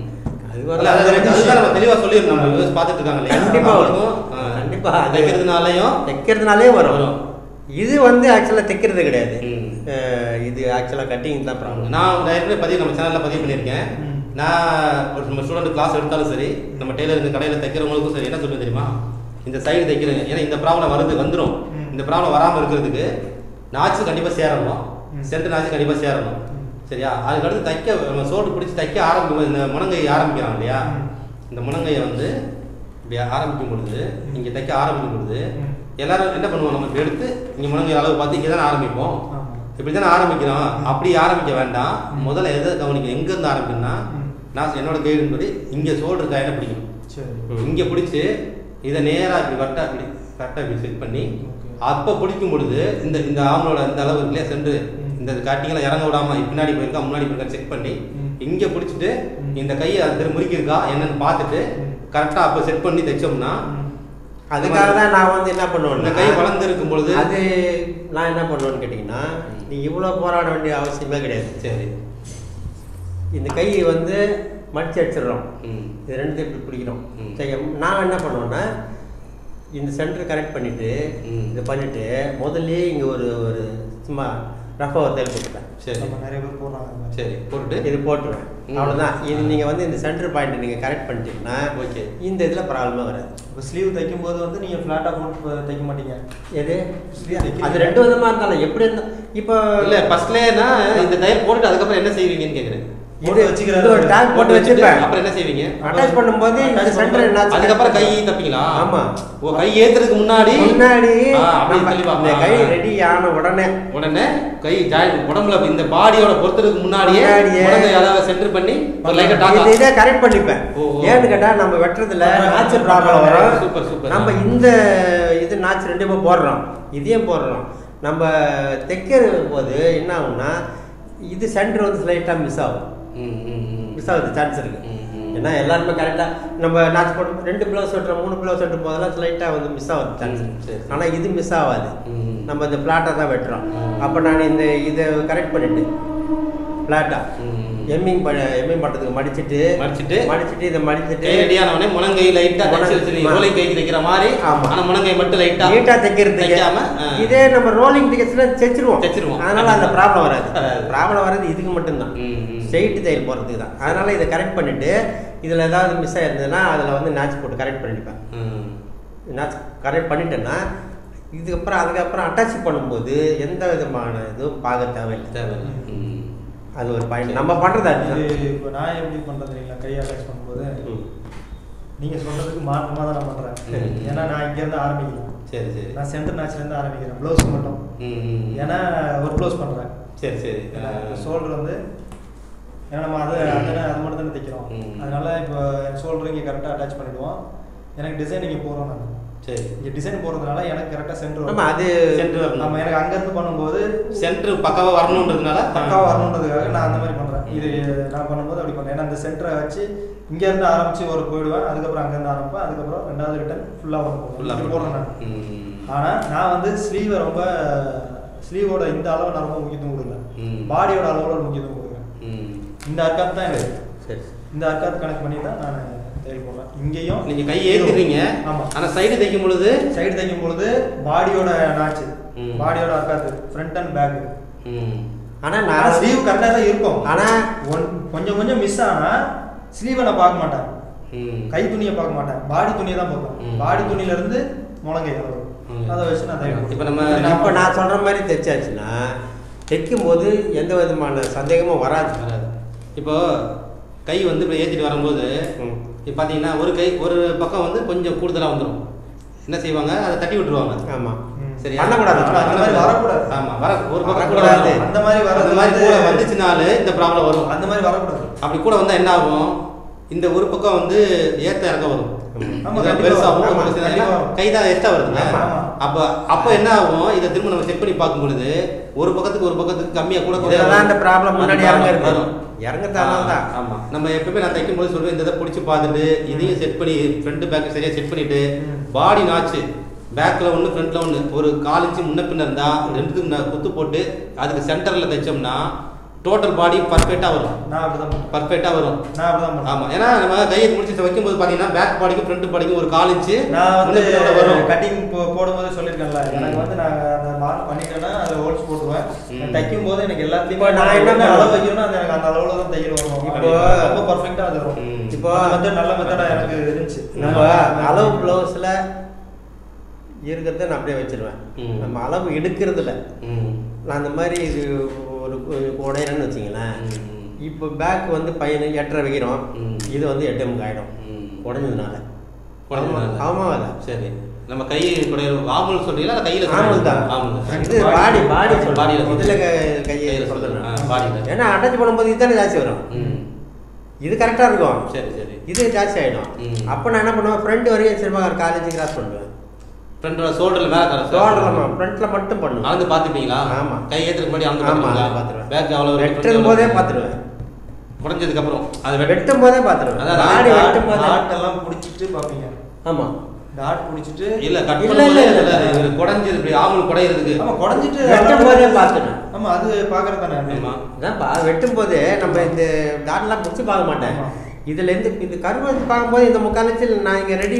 அதுதான் நம்ம தெளிவாக சொல்லியிருந்தோம். நம்ம யூஸ் பார்த்துட்டு இருக்காங்க. கண்டிப்பாக வரும், கண்டிப்பாக தைக்கிறதுனாலையும் தைக்கிறதுனாலே வரும். இது வந்து ஆக்சுவலாக தைக்கிறது கிடையாது, இது ஆக்சுவலாக கட்டிங் தான் ப்ராப்ளம். நான் ஏற்கனவே பதிவு நம்ம சேனலில் பதிவு பண்ணியிருக்கேன். நான் ஒரு நம்ம ஸ்டூடெண்ட் கிளாஸ் எடுத்தாலும் சரி, நம்ம டெய்லர் இந்த கடையில் தைக்கிறவங்களுக்கும் சரி, என்ன சொல்லுவேன் தெரியுமா, இந்த சைடு தைக்கிறேங்க. ஏன்னா இந்த ப்ராப்ளம் வருது வந்துடும். இந்த ப்ராப்ளம் வராமல் இருக்கிறதுக்கு நாச்சு கண்டிப்பாக சேரணும், சென்டர் நாச்சு கண்டிப்பாக சேரணும். சரியா? அதுக்கடுத்து தைக்க நம்ம சோல்டர் பிடிச்சி தைக்க ஆரம்பிக்கும். இந்த முனங்கை ஆரம்பிக்கிறாங்க இல்லையா, இந்த முனங்கையை வந்து இப்படி ஆரம்பிக்கும் பொழுது, இங்கே தைக்க ஆரம்பிக்கும் பொழுது எல்லாரும் என்ன பண்ணுவோம், நம்ம எடுத்து இங்கே முனங்கை அளவு பார்த்து இங்கே தானே ஆரம்பிப்போம். இப்படி தானே ஆரம்பிக்கிறோம். அப்படி ஆரம்பிக்க வேண்டாம். முதல்ல எதை கவனிக்க, எங்கேருந்து ஆரம்பிக்கணும்னா, நான் என்னோட கைடு படி இங்கே சோல்டர் காயினை பிடிக்கணும். இங்கே பிடிச்சி இதை நேராக இப்படி வட்டா இப்படி கரெக்டாக இப்படி செட் பண்ணி அப்போ பிடிக்கும் பொழுது இந்த இந்த ஆமலோட இந்த அளவு இல்லையா சென்று இந்த காட்டிங்கெல்லாம் இறங்க விடாமல் பின்னாடி போயிருக்கா முன்னாடி போயிருக்கா செக் பண்ணி இங்கே பிடிச்சிட்டு இந்த கையை அது முறுக்கிருக்கா என்னன்னு பார்த்துட்டு கரெக்டாக அப்போ செட் பண்ணி தைச்சோம்னா, அதுக்காக தான் நான் வந்து என்ன பண்ணுவேன், இந்த கை வளர்ந்து இருக்கும் பொழுது அது நான் என்ன பண்ணுவேன்னு கேட்டிங்கன்னா, நீ இவ்வளோ போராட வேண்டிய அவசியமே கிடையாது. சரி, இந்த கை வந்து மடிச்சு அடிச்சிடுறோம், இது ரெண்டு இப்படி பிடிக்கிறோம். சரி, நான் என்ன பண்ணுவேன்னா, இந்த சென்டர் கரெக்ட் பண்ணிவிட்டு இது பண்ணிவிட்டு முதல்ல இங்கே ஒரு ஒரு சும்மா ரஃபாக ஒரு தையல் போட்டுப்பேன். சரி, நிறைய பேர் போடுறாங்க. சரி, போட்டுட்டு இது போட்டுருவேன். அவ்வளோதான். இது நீங்கள் வந்து இந்த சென்டர் பாயிண்ட் நீங்கள் கரெக்ட் பண்ணிட்டீங்கன்னா ஓகே, இந்த இதில் ப்ராப்ளமே வராது. இப்போ ஸ்லீவ் தைக்கும் போது வந்து நீங்கள் ஃப்ளாட்டாக போட்டு தைக்க மாட்டீங்க. எது அது ரெண்டு விதமாக இருந்தாலும் எப்படி இருந்தால் இப்போ இல்லை ஃபர்ஸ்ட்லேனா இந்த தையல் போட்டுட்டு அதுக்கப்புறம் என்ன செய்வீங்கன்னு கேட்குறேன். போட்டு வச்சுக்கிறது, ஒரு டேக் போட்டு வச்சுப்பேன். அப்புறம் என்ன செய்வீங்க, அட்டாச் பண்ணும்போது இந்த சென்டர் என்ன, அதுக்கப்புறம் கை தப்பிங்களா? ஆமா, ஓ கை ஏத்துறதுக்கு முன்னாடி முன்னாடி இந்த கை ரெடி ஆன உடனே உடனே கை ஜாயின் உடம்புல இந்த பாடியோட பொறுத்ததுக்கு முன்னாடியே உடம்பை அதாவது சென்டர் பண்ணி ஒரு லைட்டா டாக் இதை கரெக்ட் பண்ணிப்பேன். ஏன்னு கேட்டா நம்ம வெட்டுறதுல நாச்சு ப்ராப்ளம் வரும். Super super. நம்ம இந்த இது நாச்சு ரெண்டுமே போடுறோம், இதையும் போடுறோம். நம்ம தைக்கிற போது என்ன ஆகும்னா இது சென்டர் வந்து ஸ்லைட்டாக மிஸ் ஆகும், மிஸ் ஆகுது சான்ஸ் இருக்கு. ஏன்னா எல்லாருமே கரெக்டாக நம்ம நாச்சு போட்டு ரெண்டு ப்ளவுஸ் வெட்டுறோம், மூணு ப்ளவுஸ் வெட்டும் போதெல்லாம் ஸ்லைட்டாக வந்து மிஸ் ஆகுது சான்ஸ் இருக்கு. ஆனால் இது மிஸ் ஆகாது, நம்ம இந்த ஃப்ளாட்டாக தான் வெட்டுறோம். அப்போ நான் இந்த இதை கரெக்ட் பண்ணிட்டு ஃப்ளாட்டாக எம்மிங் பண்ண எம்மிங் பண்ணுறதுக்கு மடிச்சுட்டு மடிச்சுட்டு மடிச்சுட்டு இதை மடிச்சுட்டு ரெடியானவனே முனங்கை லைட்டாக ரோலிங் கைக்கு தைக்கிற மாதிரி. ஆமாம், ஆனால் முனங்கை மட்டும் லைட்டாக நீட்டாக தைக்கிறது தைக்காம இதே நம்ம ரோலிங் தைக்கிறதுல தைச்சிருவோம் தைச்சிருவோம் அதனால அந்த ப்ராப்ளம் வராது. ப்ராப்ளம் வராது இதுக்கு மட்டும்தான், ஸ்ட்ரெயிட் தையல் போகிறதுக்கு தான். அதனால இதை கரெக்ட் பண்ணிட்டு இதில் ஏதாவது மிஸ் ஆயிருந்ததுன்னா அதில் வந்து நாச்சு போட்டு கரெக்ட் பண்ணிப்பேன். நாச்சு கரெக்ட் பண்ணிட்டேன்னா இதுக்கப்புறம் அதுக்கப்புறம் அட்டாச் பண்ணும்போது எந்த விதமான இதுவும் பார்க்க தேவையில்லை தேவையில்லை அது ஒரு பாயிண்ட் நம்ம பண்ணுறது. அது இப்போ நான் எப்படி பண்ணுறது இல்லைங்களா, கையை அட்டாச் பண்ணும்போது நீங்கள் சொல்கிறதுக்கு மாற்றமாக தான் நான் பண்ணுறேன். ஏன்னா நான் இங்கேருந்து ஆரம்பிக்கிறேன். சரி சரி, நான் சென்டர் நாச்சிலேருந்து ஆரம்பிக்கிறேன் ப்ளவுஸ் மட்டும். ஏன்னா ஒரு ப்ளவுஸ் பண்ணுறேன். சரி சரி, ஷோல்டர் வந்து ஏன்னா நம்ம அது அது அது மட்டும் தானே தைக்கிறோம். அதனால இப்போ ஷோல்டர் இங்கே கரெக்டாக அட்டாச் பண்ணிவிடுவோம். எனக்கு டிசைன் இங்கே போகிறோம் நான். சரி, இங்கே டிசைன் போகிறதுனால எனக்கு கரெக்டாக சென்டர் நம்ம அது சென்டர் நம்ம எனக்கு அங்கேருந்து பண்ணும்போது சென்டர் பக்காவாக வரணுன்றதுனால பக்காவாக வரணுன்றதுக்காக நான் அந்த மாதிரி பண்ணுறேன். இது நான் பண்ணும்போது அப்படி பண்ணுறேன். ஏன்னா அந்த சென்டரை வச்சு இங்கேருந்து ஆரம்பித்து ஒரு போயிடுவேன், அதுக்கப்புறம் அங்கேருந்து ஆரம்பிப்பேன், அதுக்கப்புறம் ரெண்டாவது ரிட்டன் ஃபுல்லாக வரும் ஃபுல்லாக போடுறேன் நான். ஆனால் நான் வந்து ஸ்லீவை ரொம்ப ஸ்லீவோட இந்த அளவு நான் ரொம்ப முக்கியத்துவம் கொடுக்கல, பாடியோட அளவோட முக்கியத்துவம் கொடுக்குறேன். இந்த அர்க்காத் தான் எனக்கு சரி, இந்த அர்க்காத் கனெக்ட் பண்ணி தான் நான் தையல் போடுறேன். இங்கேயும் நீங்கள் கை ஏற்றுறீங்க. ஆமாம், ஆனால் சைடு தைக்கும் பொழுது சைடு தைக்கும் பொழுது பாடியோட நாச்சு, பாடியோட அர்க்காத்து ஃப்ரண்ட் அண்ட் பேக்கு. ஆனால் நான் ஸ்லீவ் கரெக்டாக தான் இருக்கும். ஆனால் ஒன் கொஞ்சம் கொஞ்சம் மிஸ் ஆனால் ஸ்லீவை நான் பார்க்க மாட்டேன், கை துணியை பார்க்க மாட்டேன், பாடி துணியை தான் பார்ப்பேன். பாடி துணியிலேருந்து முழங்கை அளவு அதை வச்சு நான் தைப்பேன். இப்போ நம்ம இப்போ நான் சொல்கிற மாதிரி தைச்சாச்சுன்னா தைக்கும் போது எந்த விதமான சந்தேகமும் வராது வராது இப்போ கை வந்து இப்போ ஏற்றிட்டு வரும்போது இப்போ பார்த்தீங்கன்னா ஒரு கை ஒரு பக்கம் வந்து கொஞ்சம் கூடுதலாக வந்துடும். என்ன செய்வாங்க, அதை தட்டி விட்டுருவாங்க. ஆமாம், சரியா? பண்ணக்கூடாது. அந்த மாதிரி வரக்கூடாது. ஆமா, வர ஒரு பக்கம் வரக்கூடாது. அந்த மாதிரி அந்த வரது மாதிரி கூட வந்துச்சுனாலே இந்த ப்ராப்ளம் வரும். அந்த மாதிரி வரக்கூடாது. அப்படி கூட வந்தா என்ன ஆகும், இந்த ஒரு பக்கம் வந்து ஏத்த இறக்க வரும். ஆமா, பெருசாகும், கண்டிப்பா. கைதான் எக்ஸ்ட்ரா வருதுங்க. ஆமா. அப்ப அப்ப என்ன ஆகும், இதை திரும்ப நம்ம செக் பண்ணி பார்க்கும் பொழுது ஒரு பக்கத்துக்கு ஒரு பக்கத்துக்கு கம்மியா கூட இதெல்லாம் அந்த ப்ராப்ளம் முன்னாடி இறங்க வரும். இறங்கத்தால தான். ஆமா, நம்ம எப்பவுமே நான் தைக்கும் போது சொல்லுவேன், இந்த இதை பிடிச்சி பார்த்துட்டு இதையும் செட் பண்ணி ஃப்ரண்ட் பேக் சரியா செட் பண்ணிட்டு பாடி நாச்சு பேக்கில் ஒன்று ஃப்ரண்ட்ல ஒன்று ஒரு கால் இன்ச்சு முன்ன பின்ன இருந்தா ரெண்டுத்துக்கு குத்து போட்டு அதுக்கு சென்டரில் தைச்சோம்னா டோட்டல் பாடி பர்ஃபெக்டாக வரும். நான் அப்படிதான் பர்ஃபெக்டாக வரும். நான் அப்படிதான் ஆமாம், ஏன்னா நம்ம கையை முடிச்சு வைக்கும்போது பார்த்தீங்கன்னா பேக் பாடிக்கும் ஃப்ரண்ட் பாடிக்கும் ஒரு கால் இன்ச்சு நான் வந்து வரும். கட்டிங் போடும்போது சொல்லியிருக்கேன்ல, எனக்கு வந்து நான் அந்த மார்க் பண்ணிட்டேன்னா அதில் ஹோல்ஸ் போட்டுருவேன். தைக்கும் போது எனக்கு எல்லாத்தையுமே நான் என்ன அளவு வைக்கணும் அந்த எனக்கு அந்த அளவுல தான் தையல் வரும். இப்போ ரொம்ப பர்ஃபெக்டாக அது வரும். இப்போ வந்து நல்ல மெத்தடாக எனக்கு இருந்துச்சு. நம்ம அளவு ப்ளவுஸில் இருக்கிறத நான் அப்படியே வச்சிருவேன். நம்ம அளவு எடுக்கிறதுல நான் அந்த மாதிரி இது ஒரு உடையிறேன்னு வச்சிங்களேன். இப்போ பேக் வந்து பையனு எட்டரை வைக்கிறோம், இது வந்து எட்டு எம்க்கு ஆகிடும் உடஞ்சதுனால. ஆமாம் இல்லை சரி, நம்ம கை ஆமுல் சொல்றீங்களா கையில்? ஆமுல் தான். ஆமுல் இது பாடி பாடி பாடியில் இதில் கையை சொல்கிறேன். பாடியில் ஏன்னா அட்டாச் பண்ணும்போது இதுதானே ஜாஸ்தி வரும். இது கரெக்டாக இருக்கும். சரி சரி, இது ஜாஸ்தி ஆகிடும். அப்போ நான் என்ன பண்ணுவேன், ஃப்ரண்ட் வரையும் சினிமா காலேஜ் கிராஸ் பண்ணுவேன். ஃப்ரண்ட்ல ஷோல்டர்ல மேல கரெக்ட் ஷோல்டர்ல ஃப்ரண்ட்ல மட்டும் பண்ணுவேன். அளந்து பாத்துட்டீங்களா? ஆமா, கை ஏத்துக்கு முன்னாடி அளந்து பாத்துருவேன். பாத்துருவேன். பேக் அவ்வளவு வெட்டும் போதே பாத்துருவேன். குறஞ்சதுக்கு அப்புறம் அது வெட்டும் போதே பாத்துருவேன். அதான் பாடி வெட்டும் போதே டாட் எல்லாம் புடிச்சிட்டு பாப்பீங்க. ஆமா, டாட் புடிச்சிட்டு இல்ல கட் பண்ணும்போது இல்ல இது குறஞ்சது இப்படி ஆமுல் குடையிறதுக்கு. ஆமா, குறஞ்சிட்டு வெட்டும் போதே பாத்துறேன். ஆமா, அது பாக்குறது தானே. ஆமா, அதான்ப்பா வெட்டும் போதே நம்ம இந்த டாட்லாம் புடிச்சு பார்க்க மாட்டேன். இதுல இருந்து இது கருவ பார்க்கும்போது இந்த முக்காலத்தில் நான் இங்க ரெடி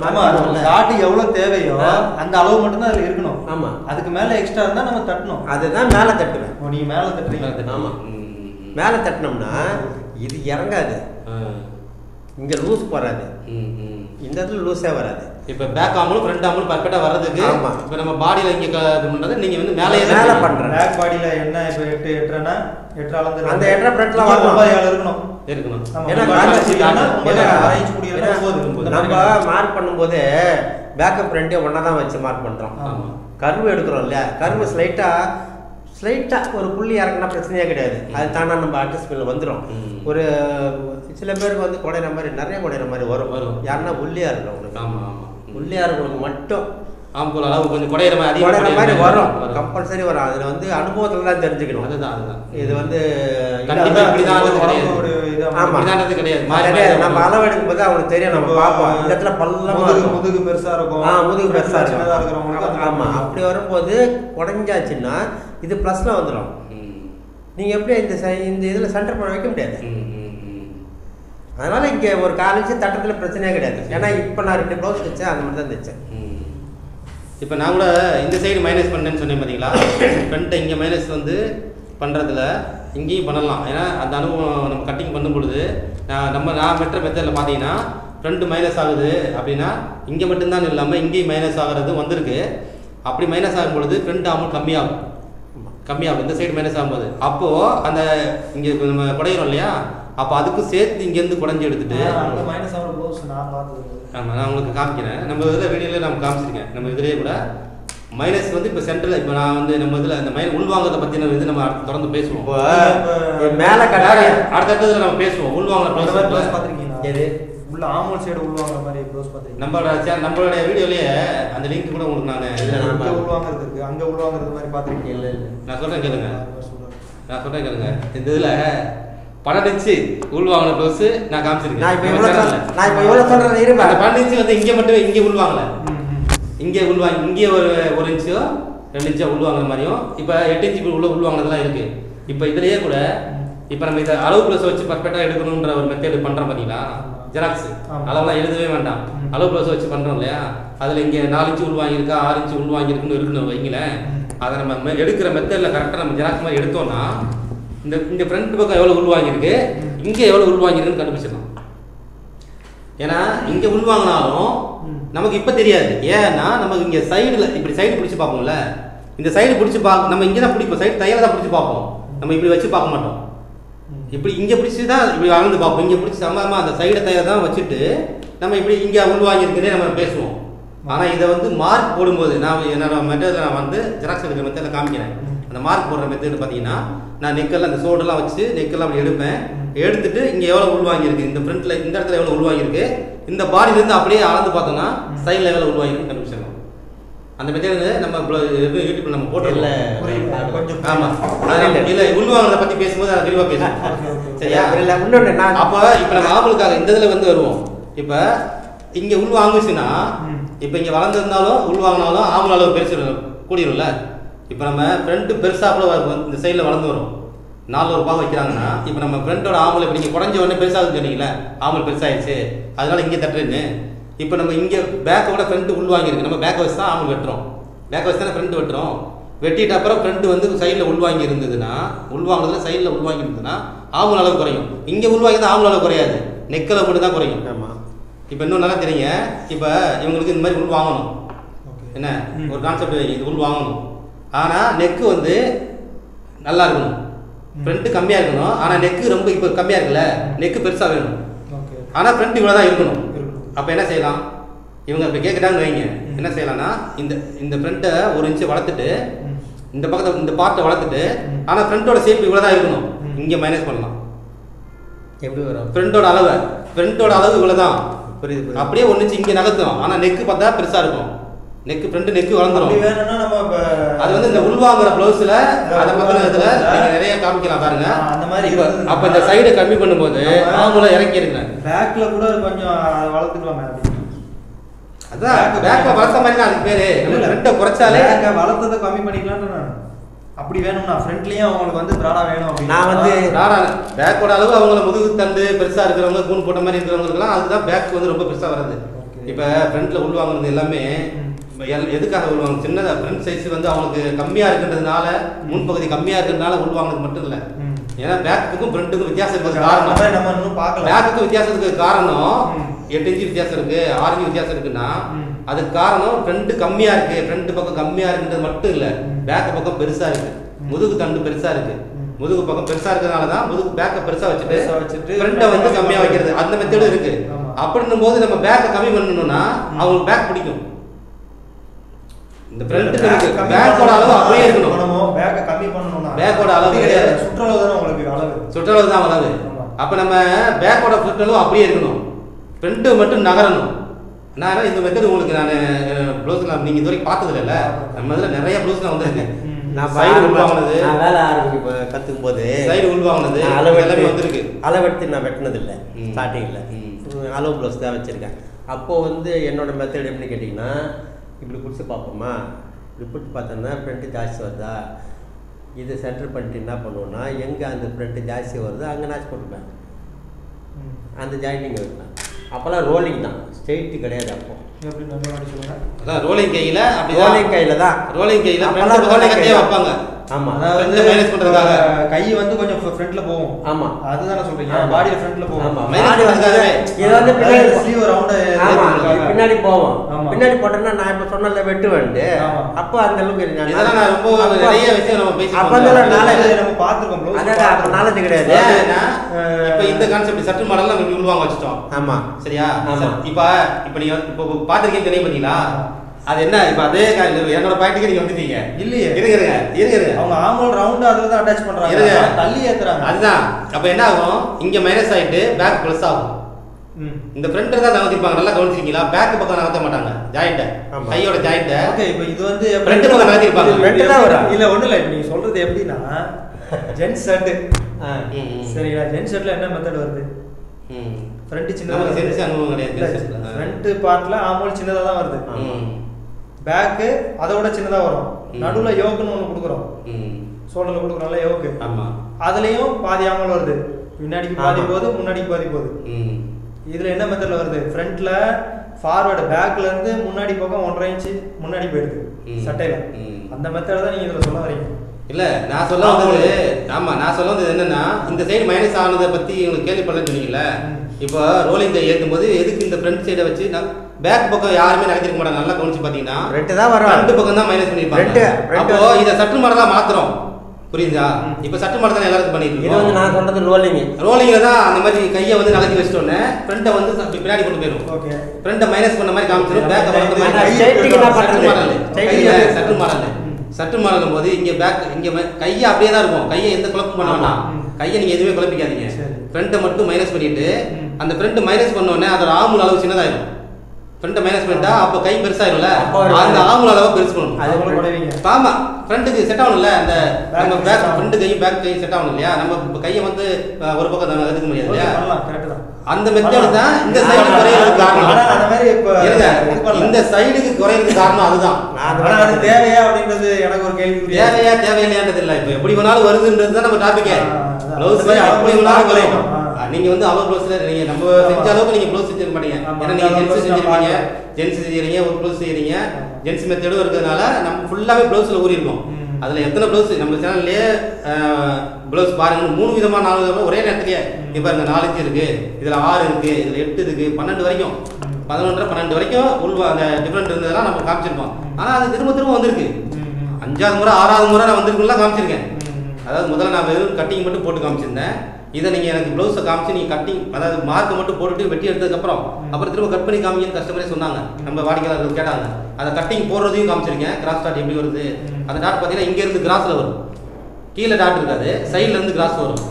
டாட் எவ்வளவு தேவையோ அந்த அளவு மட்டும் தான் அதுல இருக்கணும். ஆமா, அதுக்கு மேல எக்ஸ்ட்ரா இருந்தா நம்ம தட்டணும். அதுதான் மேல தட்டுவேன். நீங்க மேல தட்டுறீங்க. ஆமா, மேல தட்டினோம்னா இது இறங்காது, இங்க லூஸ் வராது, இந்த இடத்துல லூஸே வராது. இப்ப பேக் ஆமுல் ஃப்ரண்ட் ஆமுல் பர்ஃபெக்ட்டா வர்றதுக்கு இப்ப நம்ம பாடியில இங்க பண்றது நீங்க வந்து மேலே மேல பண்றேன். பேக் பாடியில என்ன இப்ப எட்டு எட்டறனா எட்டு அளந்து அந்த எட்டரை ஃப்ரண்ட்ல வரணும். ஒன்பது ஏழு இருக்கணும் இருக்கணும். ஏன்னா அரேஞ்ச் முடியல போகுது. நம்ம மார்க் பண்ணும்போது பேக்கப் ஃப்ரண்ட் ஒண்ணா தான் வச்சு மார்க் பண்றோம். கர்வ் எடுக்கிறோம் இல்ல, கர்வ் ஸ்லைட்டா ஸ்லைட்டா ஒரு புள்ளி இறங்கினா பிரச்சனையே கிடையாது. அது தானா நம்ம அட்ஜஸ்ட்மெண்ட்ல வந்துடும். ஒரு சில பேருக்கு வந்து குடையிற மாதிரி நிறைய குடையிற மாதிரி வரும் வரும் யாருன்னா உள்ளியா இருக்கிறவங்களுக்கு. ஆமா ஆமா, உள்ளியா இருக்கிறவங்களுக்கு மட்டும் ஆம்பூல் அளவு கொஞ்சம் குடையிற மாதிரி குடையிற மாதிரி வரும், கம்பல்சரி வரும். அதுல வந்து அனுபவத்துல தான் தெரிஞ்சுக்கணும். அதுதான் அதுதான் இது வந்து கண்டிப்பா இப்படிதான் கிடையாது. ஆமா, இப்படிதான் கிடையாது. நம்ம அளவு எடுக்கும் போது அவங்களுக்கு தெரியும். நம்ம பார்ப்போம் இந்த இடத்துல பள்ளமா முதுகு முதுகு பெருசா இருக்கும். ஆ முதுகு பெருசா இருக்கும். ஆமா, அப்படி வரும்போது குறைஞ்சாச்சுன்னா இது பிளஸ்ல வந்துடும். நீங்க எப்படி இந்த இந்த இதுல சென்டர் பண்ண வைக்க முடியாது. அதனால இங்க ஒரு காலேஜ் தட்டத்துல பிரச்சனையே கிடையாது. ஏன்னா இப்ப நான் ரெண்டு ப்ளவுஸ் தைச்சேன், அந்த மாதிரி தான் தைச்சேன். இப்போ நான் கூட இந்த சைடு மைனஸ் பண்ணேன்னு சொன்னேன் பார்த்தீங்களா? ஃப்ரண்ட்டை இங்கே மைனஸ் வந்து பண்ணுறதுல இங்கேயும் பண்ணலாம். ஏன்னா அந்த அனுபவம் நம்ம கட்டிங் பண்ணும் பொழுது நான் நம்ம நான் பெற்ற மெத்தடில் பார்த்தீங்கன்னா ஃப்ரண்ட் மைனஸ் ஆகுது அப்படின்னா இங்கே மட்டும்தான் இல்லாமல் இங்கேயும் மைனஸ் ஆகிறது வந்திருக்கு. அப்படி மைனஸ் ஆகும் பொழுது ஃப்ரண்ட் ஆகும் கம்மியாகும் கம்மியாகும் இந்த சைடு மைனஸ் ஆகும்போது. அப்போது அந்த இங்கே நம்ம குடையிறோம் இல்லையா, அப்போ அதுக்கும் சேர்த்து இங்கேருந்து குடஞ்சி எடுத்துட்டு மைனஸ் ஆகிற ப்ளவுஸ் நான் பார்த்தது. ஆமாம், நான் உங்களுக்கு காமிக்கிறேன். நம்ம இதில் வீடியோவில் நம்ம காமிச்சிருக்கேன். நம்ம இதிலேயே கூட மைனஸ் வந்து இப்போ சென்டரில் இப்போ நான் வந்து நம்ம இதில் இந்த மைனஸ் உள்வாங்கத்தை பற்றி நம்ம இது நம்ம தொடர்ந்து பேசுவோம். மேலே கட்டாய அடுத்தடுத்ததில் நம்ம பேசுவோம். உள்வாங்க ப்ளவுஸ் பார்த்துருக்கீங்களா? எது உள்ள ஆமூல் சைடு உள்வாங்குற மாதிரி ப்ளவுஸ் பார்த்துருக்கீங்க? நம்மளோட நம்மளுடைய வீடியோலேயே அந்த லிங்க் கூட உங்களுக்கு நான் அங்கே உள்வாங்கிறது இருக்குது, அங்கே உள்வாங்கிறது மாதிரி பார்த்துருக்கீங்க? இல்லை இல்லை, நான் சொல்கிறேன் கேளுங்க. நான் சொல்கிறேன் கேளுங்க. இந்த இதில் பன்னெண்டு உள்வாங்கின ப்ளவுஸ் நான் காமிச்சிருக்கேன். நான் இப்போ இவ்வளோ நான் இப்போ இவ்வளோ சொல்கிறேன் இருப்பேன். அந்த பன்னெண்டு வந்து இங்கே மட்டுமே இங்கே உள்வாங்கல, இங்கே உள்வாங்க இங்கே ஒரு ஒரு இன்ச்சோ ரெண்டு இன்ச்சோ உள்வாங்குற மாதிரியும் இப்போ எட்டு இன்ச்சு உள்ள உள்வாங்கினதுலாம் இருக்குது. இப்போ இதுலேயே கூட இப்போ நம்ம இதை அளவு ப்ளஸ் வச்சு பர்ஃபெக்டாக எடுக்கணுன்ற ஒரு மெத்தேடு பண்ணுறோம் பார்த்தீங்களா? ஜெராக்ஸ் அளவுலாம் எழுதவே வேண்டாம், அளவு ப்ளஸ் வச்சு பண்ணுறோம் இல்லையா? அதில் இங்கே நாலு இன்ச்சு உள்வாங்கியிருக்கா ஆறு இன்ச்சு உள்வாங்கியிருக்குன்னு இருக்குன்னு வைங்களேன். அதை நம்ம எடுக்கிற மெத்தடில் கரெக்டாக நம்ம ஜெராக்ஸ் மாதிரி எடுத்தோம்னா இந்த இந்த ஃப்ரண்ட் பக்கம் எவ்வளோ உள்வாங்கியிருக்கு, இங்கே எவ்வளோ உள்வாங்கியிருக்குன்னு கண்டுபிடிச்சிடலாம். ஏன்னா இங்கே உள்வாங்கினாலும் நமக்கு இப்போ தெரியாது. ஏன்னா நமக்கு இங்கே சைடில் இப்படி சைடு பிடிச்சி பார்ப்போம்ல, இந்த சைடு பிடிச்சி பார்க்க நம்ம இங்கே தான் பிடிப்போம், சைடு தையலை தான் பிடிச்சி பார்ப்போம். நம்ம இப்படி வச்சு பார்க்க மாட்டோம், இப்படி இங்கே பிடிச்சி தான் இப்படி அளந்து பார்ப்போம். இங்கே பிடிச்சி சம்பந்தமாக அந்த சைடை தையலை தான் வச்சுட்டு நம்ம இப்படி இங்கே உள்வாங்கியிருக்குன்னே நம்ம பேசுவோம். ஆனால் இதை வந்து மார்க் போடும்போது நான் என்னோட மெத்தடில் நான் வந்து ஜெராக்ஸ் எடுக்கிற மெத்தடில் காமிக்கிறேன். அந்த மார்க் போடுற மெத்தட் பார்த்தீங்கன்னா நான் நெக்கெல்லாம் அந்த சோடெல்லாம் வச்சு நெக்கெல்லாம் அப்படி எடுப்பேன். எடுத்துட்டு இங்கே எவ்வளோ உள்வாங்கியிருக்கு, இந்த ஃப்ரண்ட்டில் இந்த இடத்துல எவ்வளோ உள்வாங்கியிருக்கு, இந்த பாடியிலேருந்து அப்படியே அளந்து பார்த்தோம்னா சைடில் எவ்வளோ உள்வாங்கிருக்கு கண்டுபிடிச்சிடலாம். அந்த மெத்தட் நம்ம யூடியூப்ல நம்ம போட்டோம்ல கொஞ்சம். ஆமாம், இல்லை உள்வாங்கிறத பற்றி பேசும்போது அதை விரிவாக பேசுவோம். சரியா? இல்லை இன்னொன்று நான் அப்போ இப்போ நம்ம ஆம்பளுக்காக இந்த இதில் வந்து வருவோம். இப்போ இங்கே உள் வாங்குச்சுன்னா இப்போ இங்கே வளர்ந்துருந்தாலும் உள் வாங்கினாலும் ஆம்பளை அளவு பெருசு கூடிரும்ல. இப்போ நம்ம ஃப்ரெண்டு பெருசாக கூட இந்த சைடில் வளர்ந்து வரும். நாலு ஒரு பாகம் வைக்கிறாங்கன்னா இப்போ நம்ம ஃப்ரெண்டோட ஆம்பளை இப்போ நீங்கள் குறைஞ்ச உடனே பெருசாகுன்னு சொன்னீங்களே, ஆம்பளை பெருசாகிடுச்சு அதனால இங்கே தட்டுறேன்னு. இப்போ நம்ம இங்கே பேக்கோட ஃப்ரெண்டு உள் வாங்கியிருக்கு, நம்ம பேக்கை வச்சு தான் ஆம்பளை வெட்டுறோம். பேக்கை வச்சு தானே ஃப்ரெண்டு வெட்டுறோம். வெட்டிட்டு அப்புறம் ஃப்ரெண்டு வந்து சைடில் உள்வாங்கி இருந்ததுன்னா உள்வாங்கினதுல சைடில் உள்வாங்கி இருந்ததுன்னா ஆம்பளை அளவு குறையும். இங்கே உள்வாங்கி தான் ஆம்பளை அளவு குறையாது, நெக்கில் மட்டும் தான் குறையும். ஆமாம். இப்போ இன்னும் நல்லா தெரியுங்க. இப்போ இவங்களுக்கு இந்த மாதிரி உள் வாங்கணும், என்ன ஒரு கான்செப்ட், இது உள் வாங்கணும். ஆனால் நெக்கு வந்து நல்லா இருக்கணும், ஃப்ரண்ட்டு கம்மியாக இருக்கணும். ஆனால் நெக்கு ரொம்ப இப்போ கம்மியாக இருக்குல்ல, நெக்கு பெருசாக வேணும். ஆனால் ஃப்ரண்ட் இவ்வளோ தான் இருக்கணும். அப்போ என்ன செய்யலாம், இவங்க இப்போ கேட்குறாங்கன்னு வைங்க, என்ன செய்யலாம்னா இந்த இந்த ஃப்ரண்ட்டை ஒரு இன்ச்சு வளர்த்துட்டு இந்த பக்கத்தை இந்த பார்ட்டை வளர்த்துட்டு ஆனால் ஃப்ரண்ட்டோட ஷேப் இவ்வளோ தான் இருக்கணும், இங்கே மைனஸ் பண்ணலாம். எப்படி வரும்? ஃப்ரண்ட்டோட அளவு ஃப்ரண்ட்டோட அளவு இவ்வளோ தான், புரியுது. அப்படியே ஒன்று இங்கே நகர்த்தும். ஆனால் நெக்கு பார்த்தா பெருசாக இருக்கும், நெக்கு ஃப்ரண்ட் நெக்கு வளர்ந்துரும். அது வந்து இந்த உள்வாங்குற ப்ளவுஸில் அதை பற்றின இதில் நீங்கள் நிறைய காமிக்கலாம் பாருங்க. அந்த மாதிரி அப்போ இந்த சைடை கம்மி பண்ணும்போது அவங்களும் இறக்கி இருக்கிறேன். பேக்கில் கூட கொஞ்சம் வளர்த்துக்கலாமே. அதான் பேக்கில் வளர்த்த மாதிரி தான் அதுக்கு பேர். நம்ம ஃப்ரண்ட்டை குறைச்சாலே வளர்த்ததை கம்மி பண்ணிக்கலாம்னு நான் அப்படி வேணும்னா ஃப்ரண்ட்லேயும் அவங்களுக்கு வந்து ப்ராடாக வேணும் அப்படின்னு நான் வந்து ப்ராடாக பேக்கோட அளவு அவங்கள முதுகு தண்டு பெருசாக இருக்கிறவங்க கூண் போட்ட மாதிரி இருக்கிறவங்களுக்குலாம் அதுதான் பேக் வந்து ரொம்ப பெருசாக வருது. இப்போ ஃப்ரண்ட்டில் உள்வாங்குறது எல்லாமே எதுக்காக உள்வாங்க, சின்னதாக ஃப்ரண்ட் சைஸ் வந்து அவங்களுக்கு கம்மியாக இருக்கின்றதுனால முன்பகுதி கம்மியாக இருக்கிறதுனால உள்வாங்கினது மட்டும் இல்லை. ஏன்னா பேக்குக்கும் ஃப்ரண்ட்டுக்கும் வித்தியாசம் இருக்கிறது காரணம் நம்ம இன்னும் பார்க்கலாம். பேக்குக்கும் வித்தியாசத்துக்கு காரணம் எட்டு இன்ச்சு வித்தியாசம் இருக்கு, ஆறு இன்ச்சு வித்தியாசம் இருக்குன்னா அதுக்கு காரணம் ஃப்ரண்ட் கம்மியாக இருக்கு, ஃப்ரண்ட் பக்கம் கம்மியாக இருக்குன்றது மட்டும் இல்லை, பேக்கு பக்கம் பெருசாக இருக்கு, முதுகு தண்டு பெருசாக இருக்கு. முதுகு பக்கம் பெருசாக இருக்கிறதுனால தான் முதுகு பேக்கை பெருசாக வச்சுட்டு வச்சுட்டு ஃப்ரண்ட்டை வந்து கம்மியாக வைக்கிறது. அந்த மெத்தடும் இருக்கு. அப்படின்னும் போது நம்ம பேக்கை கம்மி பண்ணணும்னா அவங்களுக்கு பேக் பிடிக்கும். இந்த ஃப்ரண்ட்ல இருக்கு பேக்கோட அளவு அப்படியே இருக்கணும். நம்ம பேக்கை கம்மி பண்ணனும்னா பேக்கோட அளவு கிடையாது, சுற்றளவு தான் உங்களுக்கு அளவு, சுற்றளவு தான் அளவு. அப்ப நம்ம பேக்கோட சுற்றளவு அப்படியே இருக்கணும், ஃப்ரண்ட் மட்டும் நகரணும். நான் இந்த மெத்தட் உங்களுக்கு நான் ப்ளவுஸ்ல நீங்க இதுவரைக்கும் பார்த்தது இல்ல, நம்ம இதுல நிறைய ப்ளவுஸ்ல வந்திருக்கேன். நான் சைடு உள்வாங்கினது, நான் வேலை ஆரம்பிக்க கத்துக்கும் போது சைடு உள்வாங்கினது அளவு எல்லாமே வந்திருக்கு. அளவெடுத்து நான் வெட்டினது இல்லை ஸ்டார்டிங்ல, அளவு ப்ளவுஸ் தான் வச்சிருக்கேன். அப்போ வந்து என்னோட மெத்தட் எப்படின்னு கேட்டிங்கன்னா, இப்படி பிடிச்சி பார்ப்போமா, இப்படி பிடிச்சி பார்த்தோன்னா ஃப்ரண்ட்டு ஜாஸ்தி வருதா, இதை சென்டர் பண்ணிட்டு என்ன பண்ணுவோன்னா எங்கே அந்த ஃப்ரண்ட்டு ஜாஸ்தி வருதோ அங்கே நாச்சு போட்டுப்பேன், அந்த ஜாயிண்டிங் வைப்பேன். அப்போல்லாம் ரோலிங் தான், ஸ்ட்ரெயிட்டு கிடையாது. அப்போ அதான் ரோலிங் கையில், அப்படி ரோலிங் கையில் தான், ரோலிங் கையில் ரோலிங் கையே வைப்பாங்க. ஆமாம், அதாவது மைனஸ் பண்ணுறதுக்காக கை வந்து கொஞ்சம் ஃப்ரண்ட்டில் போகும். ஆமாம், அதுதானே சொல்கிறீங்க, பாடியில் ஃப்ரண்ட்டில் போகும். ஆமாம், பாடி வந்து இது வந்து பின்னாடி ஸ்லீவ் ரவுண்டு பின்னாடி போவோம். பின்னாடி போட்டோம்னா நான் இப்போ சொன்னல வெட்டு வந்து அப்போ அந்த அளவுக்கு இதெல்லாம் நான் ரொம்ப நிறைய விஷயம் நம்ம பேசி அப்போ அதெல்லாம் நாலேஜ் நம்ம பார்த்துருக்கோம். அதான் அப்போ நாலேஜ் கிடையாது. இப்போ இந்த கான்செப்ட் சற்று மாடல் நம்ம உள்வாங்க வச்சுட்டோம். ஆமாம், சரியா? ஆமாம். இப்போ இப்போ நீங்கள் இப்போ பார்த்துருக்கீங்க தெரிய பண்ணீங்களா, அது என்ன இப்போ அதே என்னோட பாயிண்ட்டுக்கு நீங்க வந்துட்டீங்க. இல்லையே, இருங்க இருங்க இருங்க அவங்க ஆம்பல் ரவுண்ட் அதில் தான் அட்டாச் பண்றாங்க, இருங்க தள்ளி ஏத்துறாங்க. அதுதான் அப்போ என்ன ஆகும், இங்க மைனஸ் ஆயிட்டு பேக் ப்ளஸ் ஆகும். இந்த ஃப்ரண்ட் தான் நகர்த்திப்பாங்க, நல்லா கவனிச்சிருக்கீங்களா? பேக் பக்கம் நகர்த்த மாட்டாங்க, ஜாயிண்ட கையோட ஜாயிண்ட. ஓகே, இப்போ இது வந்து ஃப்ரண்ட் பக்கம் நகர்த்திப்பாங்க, ஃப்ரண்ட் தான் வரும். இல்ல ஒண்ணு இல்ல, இப்போ நீங்க சொல்றது எப்படின்னா ஜென்ஸ் ஷர்ட், சரிங்களா? ஜென்ஸ் ஷர்ட்ல என்ன மெத்தட் வருது, ஃப்ரண்ட் சின்னதா சென்ஸ் அனுபவம் கிடையாது. ஃப்ரண்ட் பார்ட்ல ஆம்பல் சின்னதா தான் வருது, பேக்கு அதோட சின்னதா வரும். நடுவுல யோக்குன்னு ஒன்று கொடுக்குறோம், சோழல கொடுக்குறோம்ல யோக்கு. ஆமா, அதுலயும் பாதி ஆம்பல் வருது, பின்னாடிக்கு பாதி போகுது, முன்னாடிக்கு பாதி போகுது. இதுல என்ன மெத்தட்ல வருது, ஃப்ரண்ட்ல ஃபார்வர்டு பேக்ல இருந்து முன்னாடி பக்கம் ஒன்றரை இன்ச்சு முன்னாடி போயிடுது சட்டையில. அந்த மெத்தட் தான் நீங்க இதுல சொல்ல வரீங்க. இல்ல நான் சொல்ல வந்தது, ஆமா நான் சொல்ல வந்தது என்னன்னா, இந்த சைடு மைனஸ் ஆனதை பத்தி உங்களுக்கு கேள்விப்படலன்னு சொன்னீங்கல்ல. இப்போ ரோலிங் கை ஏற்றும் போது எதுக்கு இந்த ஃப்ரண்ட் சைடை வச்சு பேக் பக்கம் யாருமே நகர்த்திருக்க மாட்டாங்க. நல்லா கவனிச்சு பாத்தீங்கன்னா ரெண்டு தான் வரும், ரெண்டு பக்கம் தான் மைனஸ் பண்ணிருப்பாங்க. அப்போ இதை சற்று மாடலா மாத்துறோம், புரியுதா? இப்போ சட்டு மாடு தான் எல்லாருக்கும் பண்ணிட்டு இது வந்து நான் சொல்றது ரோலிங். ரோலிங்ல தான் அந்த மாதிரி கையை வந்து நகர்த்தி வச்சிட்டோன்னே ஃப்ரண்ட்டை வந்து பின்னாடி கொண்டு போயிடும். ஓகே. ஃப்ரண்ட்டை மைனஸ் பண்ண மாதிரி காமிச்சிடும். பேக்கை வந்து சட்டு மாடல் சட்டு மாடல் சட்டு மாடலும் போது இங்கே பேக் இங்கே கையை அப்படியே தான் இருக்கும். கையை எந்த குழப்பம் பண்ண வேணாம். கையை நீங்கள் எதுவுமே குழப்பிக்காதீங்க. ஃப்ரண்ட்டை மட்டும் மைனஸ் பண்ணிட்டு அந்த ஃப்ரண்ட்டு மைனஸ் பண்ணோடனே அதோட ஆமுல் அளவு சின்னதாயிடும். ஃப்ரண்ட்டை மைனஸ் பண்ணிட்டா அப்போ கை பெருசாயிரும்ல, அந்த ஆமுல் அளவை பெருசு பண்ணணும். ஆமா, ஃப்ரண்ட்டுக்கு செட் ஆகணும்ல. அந்த நம்ம பேக் ஃப்ரண்ட் கையும் பேக் கையும் செட் ஆகணும் இல்லையா? நம்ம கையை வந்து ஒரு பக்கம் எடுக்க முடியாது இல்லையா? அந்த மெத்தட் தான் இந்த சைடு குறையிறதுக்கு காரணம். இந்த சைடுக்கு குறையிறதுக்கு காரணம் அதுதான். தேவையா அப்படின்றது எனக்கு ஒரு கேள்வி. தேவையா தேவையில்லையான்றது இல்லை. இப்போ எப்படி வேணாலும் வருதுன்றது தான் நம்ம டாபிக்கே. ப்ளவுஸ் எப்படி வேணாலும் குறையும். நீங்க வந்து அவர் ப்ளவுஸ்ல நீங்க நம்ம செஞ்ச அளவுக்கு நீங்க ப்ளவுஸ் செஞ்சிருக்க மாட்டீங்க. ஏன்னா நீங்க ஜென்ஸ் செஞ்சிருப்பீங்க, ஜென்ஸ் செய்யறீங்க, ஒரு ப்ளவுஸ் செய்யறீங்க. ஜென்ஸ் மெத்தடும் இருக்கிறதுனால நம்ம ஃபுல்லாவே ப்ளவுஸ்ல ஊறி இருக்கோம். அதுல எத்தனை ப்ளவுஸ் நம்ம சேனல்லையே ப்ளவுஸ் பாருங்க, மூணு விதமா நாலு விதமா ஒரே நேரத்துலயே இப்ப இந்த நாலஞ்சு இருக்கு, இதுல ஆறு இருக்கு, இதுல எட்டு இருக்கு, பன்னெண்டு வரைக்கும் பதினொன்றரை பன்னெண்டு வரைக்கும் உள்ள அந்த டிஃபரெண்ட் இருந்ததெல்லாம் நம்ம காமிச்சிருப்போம். ஆனா அது திரும்ப திரும்ப வந்திருக்கு. அஞ்சாவது முறை ஆறாவது முறை நான் வந்திருக்குலாம் காமிச்சிருக்கேன். அதாவது முதல்ல நான் வெறும் கட்டிங் மட்டும் போட்டு காமிச்சிருந்தேன். இதை நீங்கள் எனக்கு ப்ளவுஸை காமிச்சு நீங்கள் கட்டிங் அதாவது மார்க்கை மட்டும் போட்டுட்டு வெட்டி எடுத்ததுக்கப்புறம் அப்புறம் திரும்ப கட் பண்ணி காமிங்கன்னு கஸ்டமரே சொன்னாங்க. நம்ம வாடிக்கையாளர்கள் கேட்டாங்க. அதை கட்டிங் போடுறதையும் காமிச்சிருக்கேன். கிராஸ் டாட் எப்படி வருது, அந்த டாட் பார்த்தீங்கன்னா இங்கேருந்து கிராஸில் வரும், கீழே டாட் இருக்காது, சைடில் இருந்து கிராஸ் வரும்.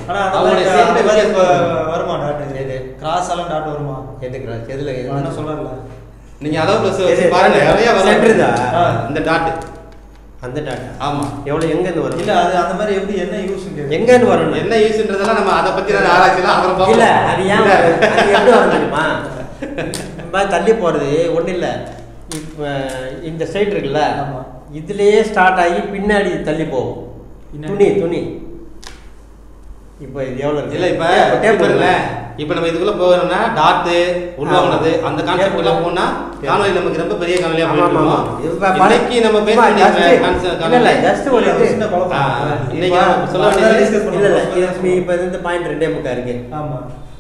வருமா டாட்? எது கிராஸ் எல்லாம் டாட் வருமா? எது கிராஸ்? எதில் என்ன சொல்கிறல நீங்கள் அதாவது ப்ளஸ் பாருங்க நிறையா வரும் இந்த டாட்டு. அந்த டாட்டா ஆமா, எவ்வளவு எங்க இருந்து வரும்? இல்ல அது அந்த மாதிரி எப்படி என்ன யூஸ் எங்க இருந்து வரும்? என்ன யூஸ்ன்றதெல்லாம் நம்ம அத பத்தி நான் ஆராய்ச்சிலாம் அப்புறம் பார்ப்போம். இல்ல அது ஏன் அது எப்படி வரும் தெரியுமா? நம்ம தள்ளி போறது ஒண்ணு இல்ல. இப்ப இந்த சைடு இருக்குல்ல, இதுலயே ஸ்டார்ட் ஆகி பின்னாடி தள்ளி போகும். துணி துணி இப்போ இது எவ்வளவு இருக்கு? இல்ல இப்ப டேப் இருக்குல்ல, இப்போ நம்ம இதுக்குள்ள போறோம்னா டாட் உருவாகுனது அந்த கான்செப்ட் உள்ள போனா காணொளி நமக்கு ரொம்ப பெரிய காணொளியா போயிடும். இன்னைக்கு நம்ம பேச வேண்டிய கான்செப்ட் இல்ல ஜஸ்ட் ஒரு சின்ன குழப்பம். இன்னைக்கு நம்ம சொல்ல வேண்டியது இல்ல இல்ல இது இப்போ இந்த பாயிண்ட் ரெண்டே முக்கா இருக்கு. ஆமா,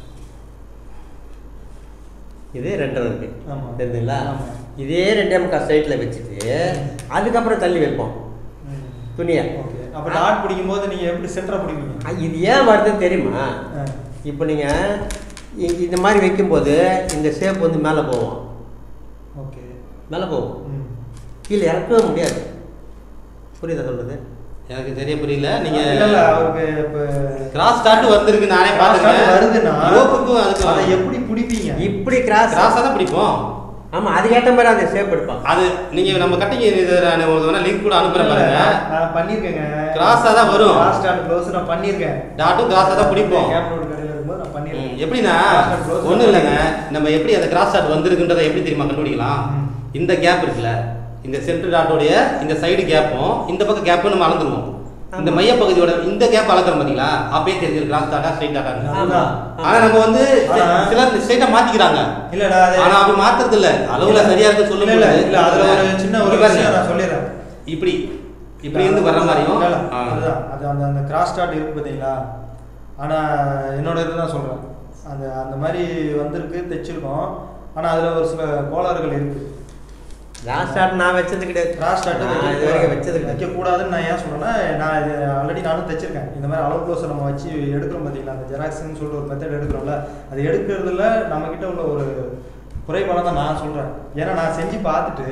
இதே ரெண்டரை இருக்கு. ஆமா தெரியுதுங்களா? இதே ரெண்டே முக்கா சைட்ல வச்சுட்டு அதுக்கப்புறம் தள்ளி வைப்போம் துணியை. அப்ப டாட் பிடிக்கும் போது நீங்க எப்படி சென்டரா பிடிப்பீங்க? இது ஏன் வருதுன்னு தெரியுமா? இப்போ நீங்கள் இந்த மாதிரி வைக்கும்போது இந்த ஷேப் வந்து மேலே போவோம். ஓகே, மேலே போவோம், கீழே இறக்கவே முடியாது. புரியுதா சொல்றது? எனக்கு தெரிய புரியல. நீங்க இல்ல அவருக்கு இப்ப கிராஸ் டாட் வந்திருக்கு, நானே பார்த்தேன் வருதுன்னா ரோப்புக்கு அதுக்கு அதை எப்படி பிடிப்பீங்க? இப்படி கிராஸ் கிராஸா தான் பிடிப்போம். ஆமா, அது ஏற்ற மாதிரி அந்த ஷேப் எடுப்பாங்க. அது நீங்க நம்ம கட்டிங் இது உங்களுக்கு லிங்க் கூட அனுப்புறேன் பாருங்க. நான் பண்ணிருக்கேங்க, கிராஸா தான் வரும். கிராஸ் டாட் க்ளோஸ் நான் பண்ணிருக்கேன். டாட்டும் கிராஸா தான் பிடிப்போம். கேப் ரோட் கடையில இருக்கும்போது நான் பண்ணிருக்கேன். எப்படின்னா ஒண்ணும் இல்லைங்க, நம்ம எப்படி அந்த கிராஸ் டாட் வந்திருக்குன்றதை எப்படி தெரியுமா கண்டுபிடிக்கலாம்? இந்த கேப் இருக்குல்ல, இந்த சென்டர் டாட்டோடைய இந்த சைடு கேப்பும் இந்த பக்கம் கேப்பும் நம்ம அளந்துருவோம். இந்த மைய பகுதியோட இந்த கேப் அளக்குறோம் பாத்தீங்களா, அப்பயே தெரிஞ்சு கிராஸ் டாட்டா ஸ்ட்ரைட் டாட்டா. ஆனா நம்ம வந்து சிலர் ஸ்ட்ரைட்டா மாத்திக்கிறாங்க. இல்லடா, ஆனா அப்படி மாத்துறது இல்ல, அளவுல சரியா இருக்கு சொல்ல முடியல. இல்ல அதுல ஒரு சின்ன ஒரு விஷயம் நான் சொல்லிறேன். இப்படி இப்படி இருந்து வர மாதிரியும் அதுதான் அது அந்த அந்த கிராஸ் டாட் இருக்கு பாத்தீங்களா. ஆனா என்னோட இதுதான் சொல்றேன், அந்த அந்த மாதிரி வந்திருக்கு, தைச்சிருக்கோம். ஆனா அதுல ஒரு சில கோளாறுகள் இருக்கு. கிராஸ் டாட் நான் வச்சது கிடையாது. கிராஸ் டாட் இது வரைக்கும் வச்சது வைக்க கூடாதுன்னு நான் ஏன் சொல்றேன்னா, நான் இது ஆல்ரெடி நானும் தைச்சிருக்கேன். இந்த மாதிரி அளவு க்ளோஸை நம்ம வச்சு எடுக்கிறோம் பார்த்தீங்களா, அந்த ஜெராக்ஸ்ன்னு சொல்லிட்டு ஒரு மெத்தட் எடுக்கிறோம்ல, அது எடுக்கிறதுல நம்மக்கிட்ட உள்ள ஒரு குறைபாடாக தான் நான் சொல்கிறேன். ஏன்னா நான் செஞ்சு பார்த்துட்டு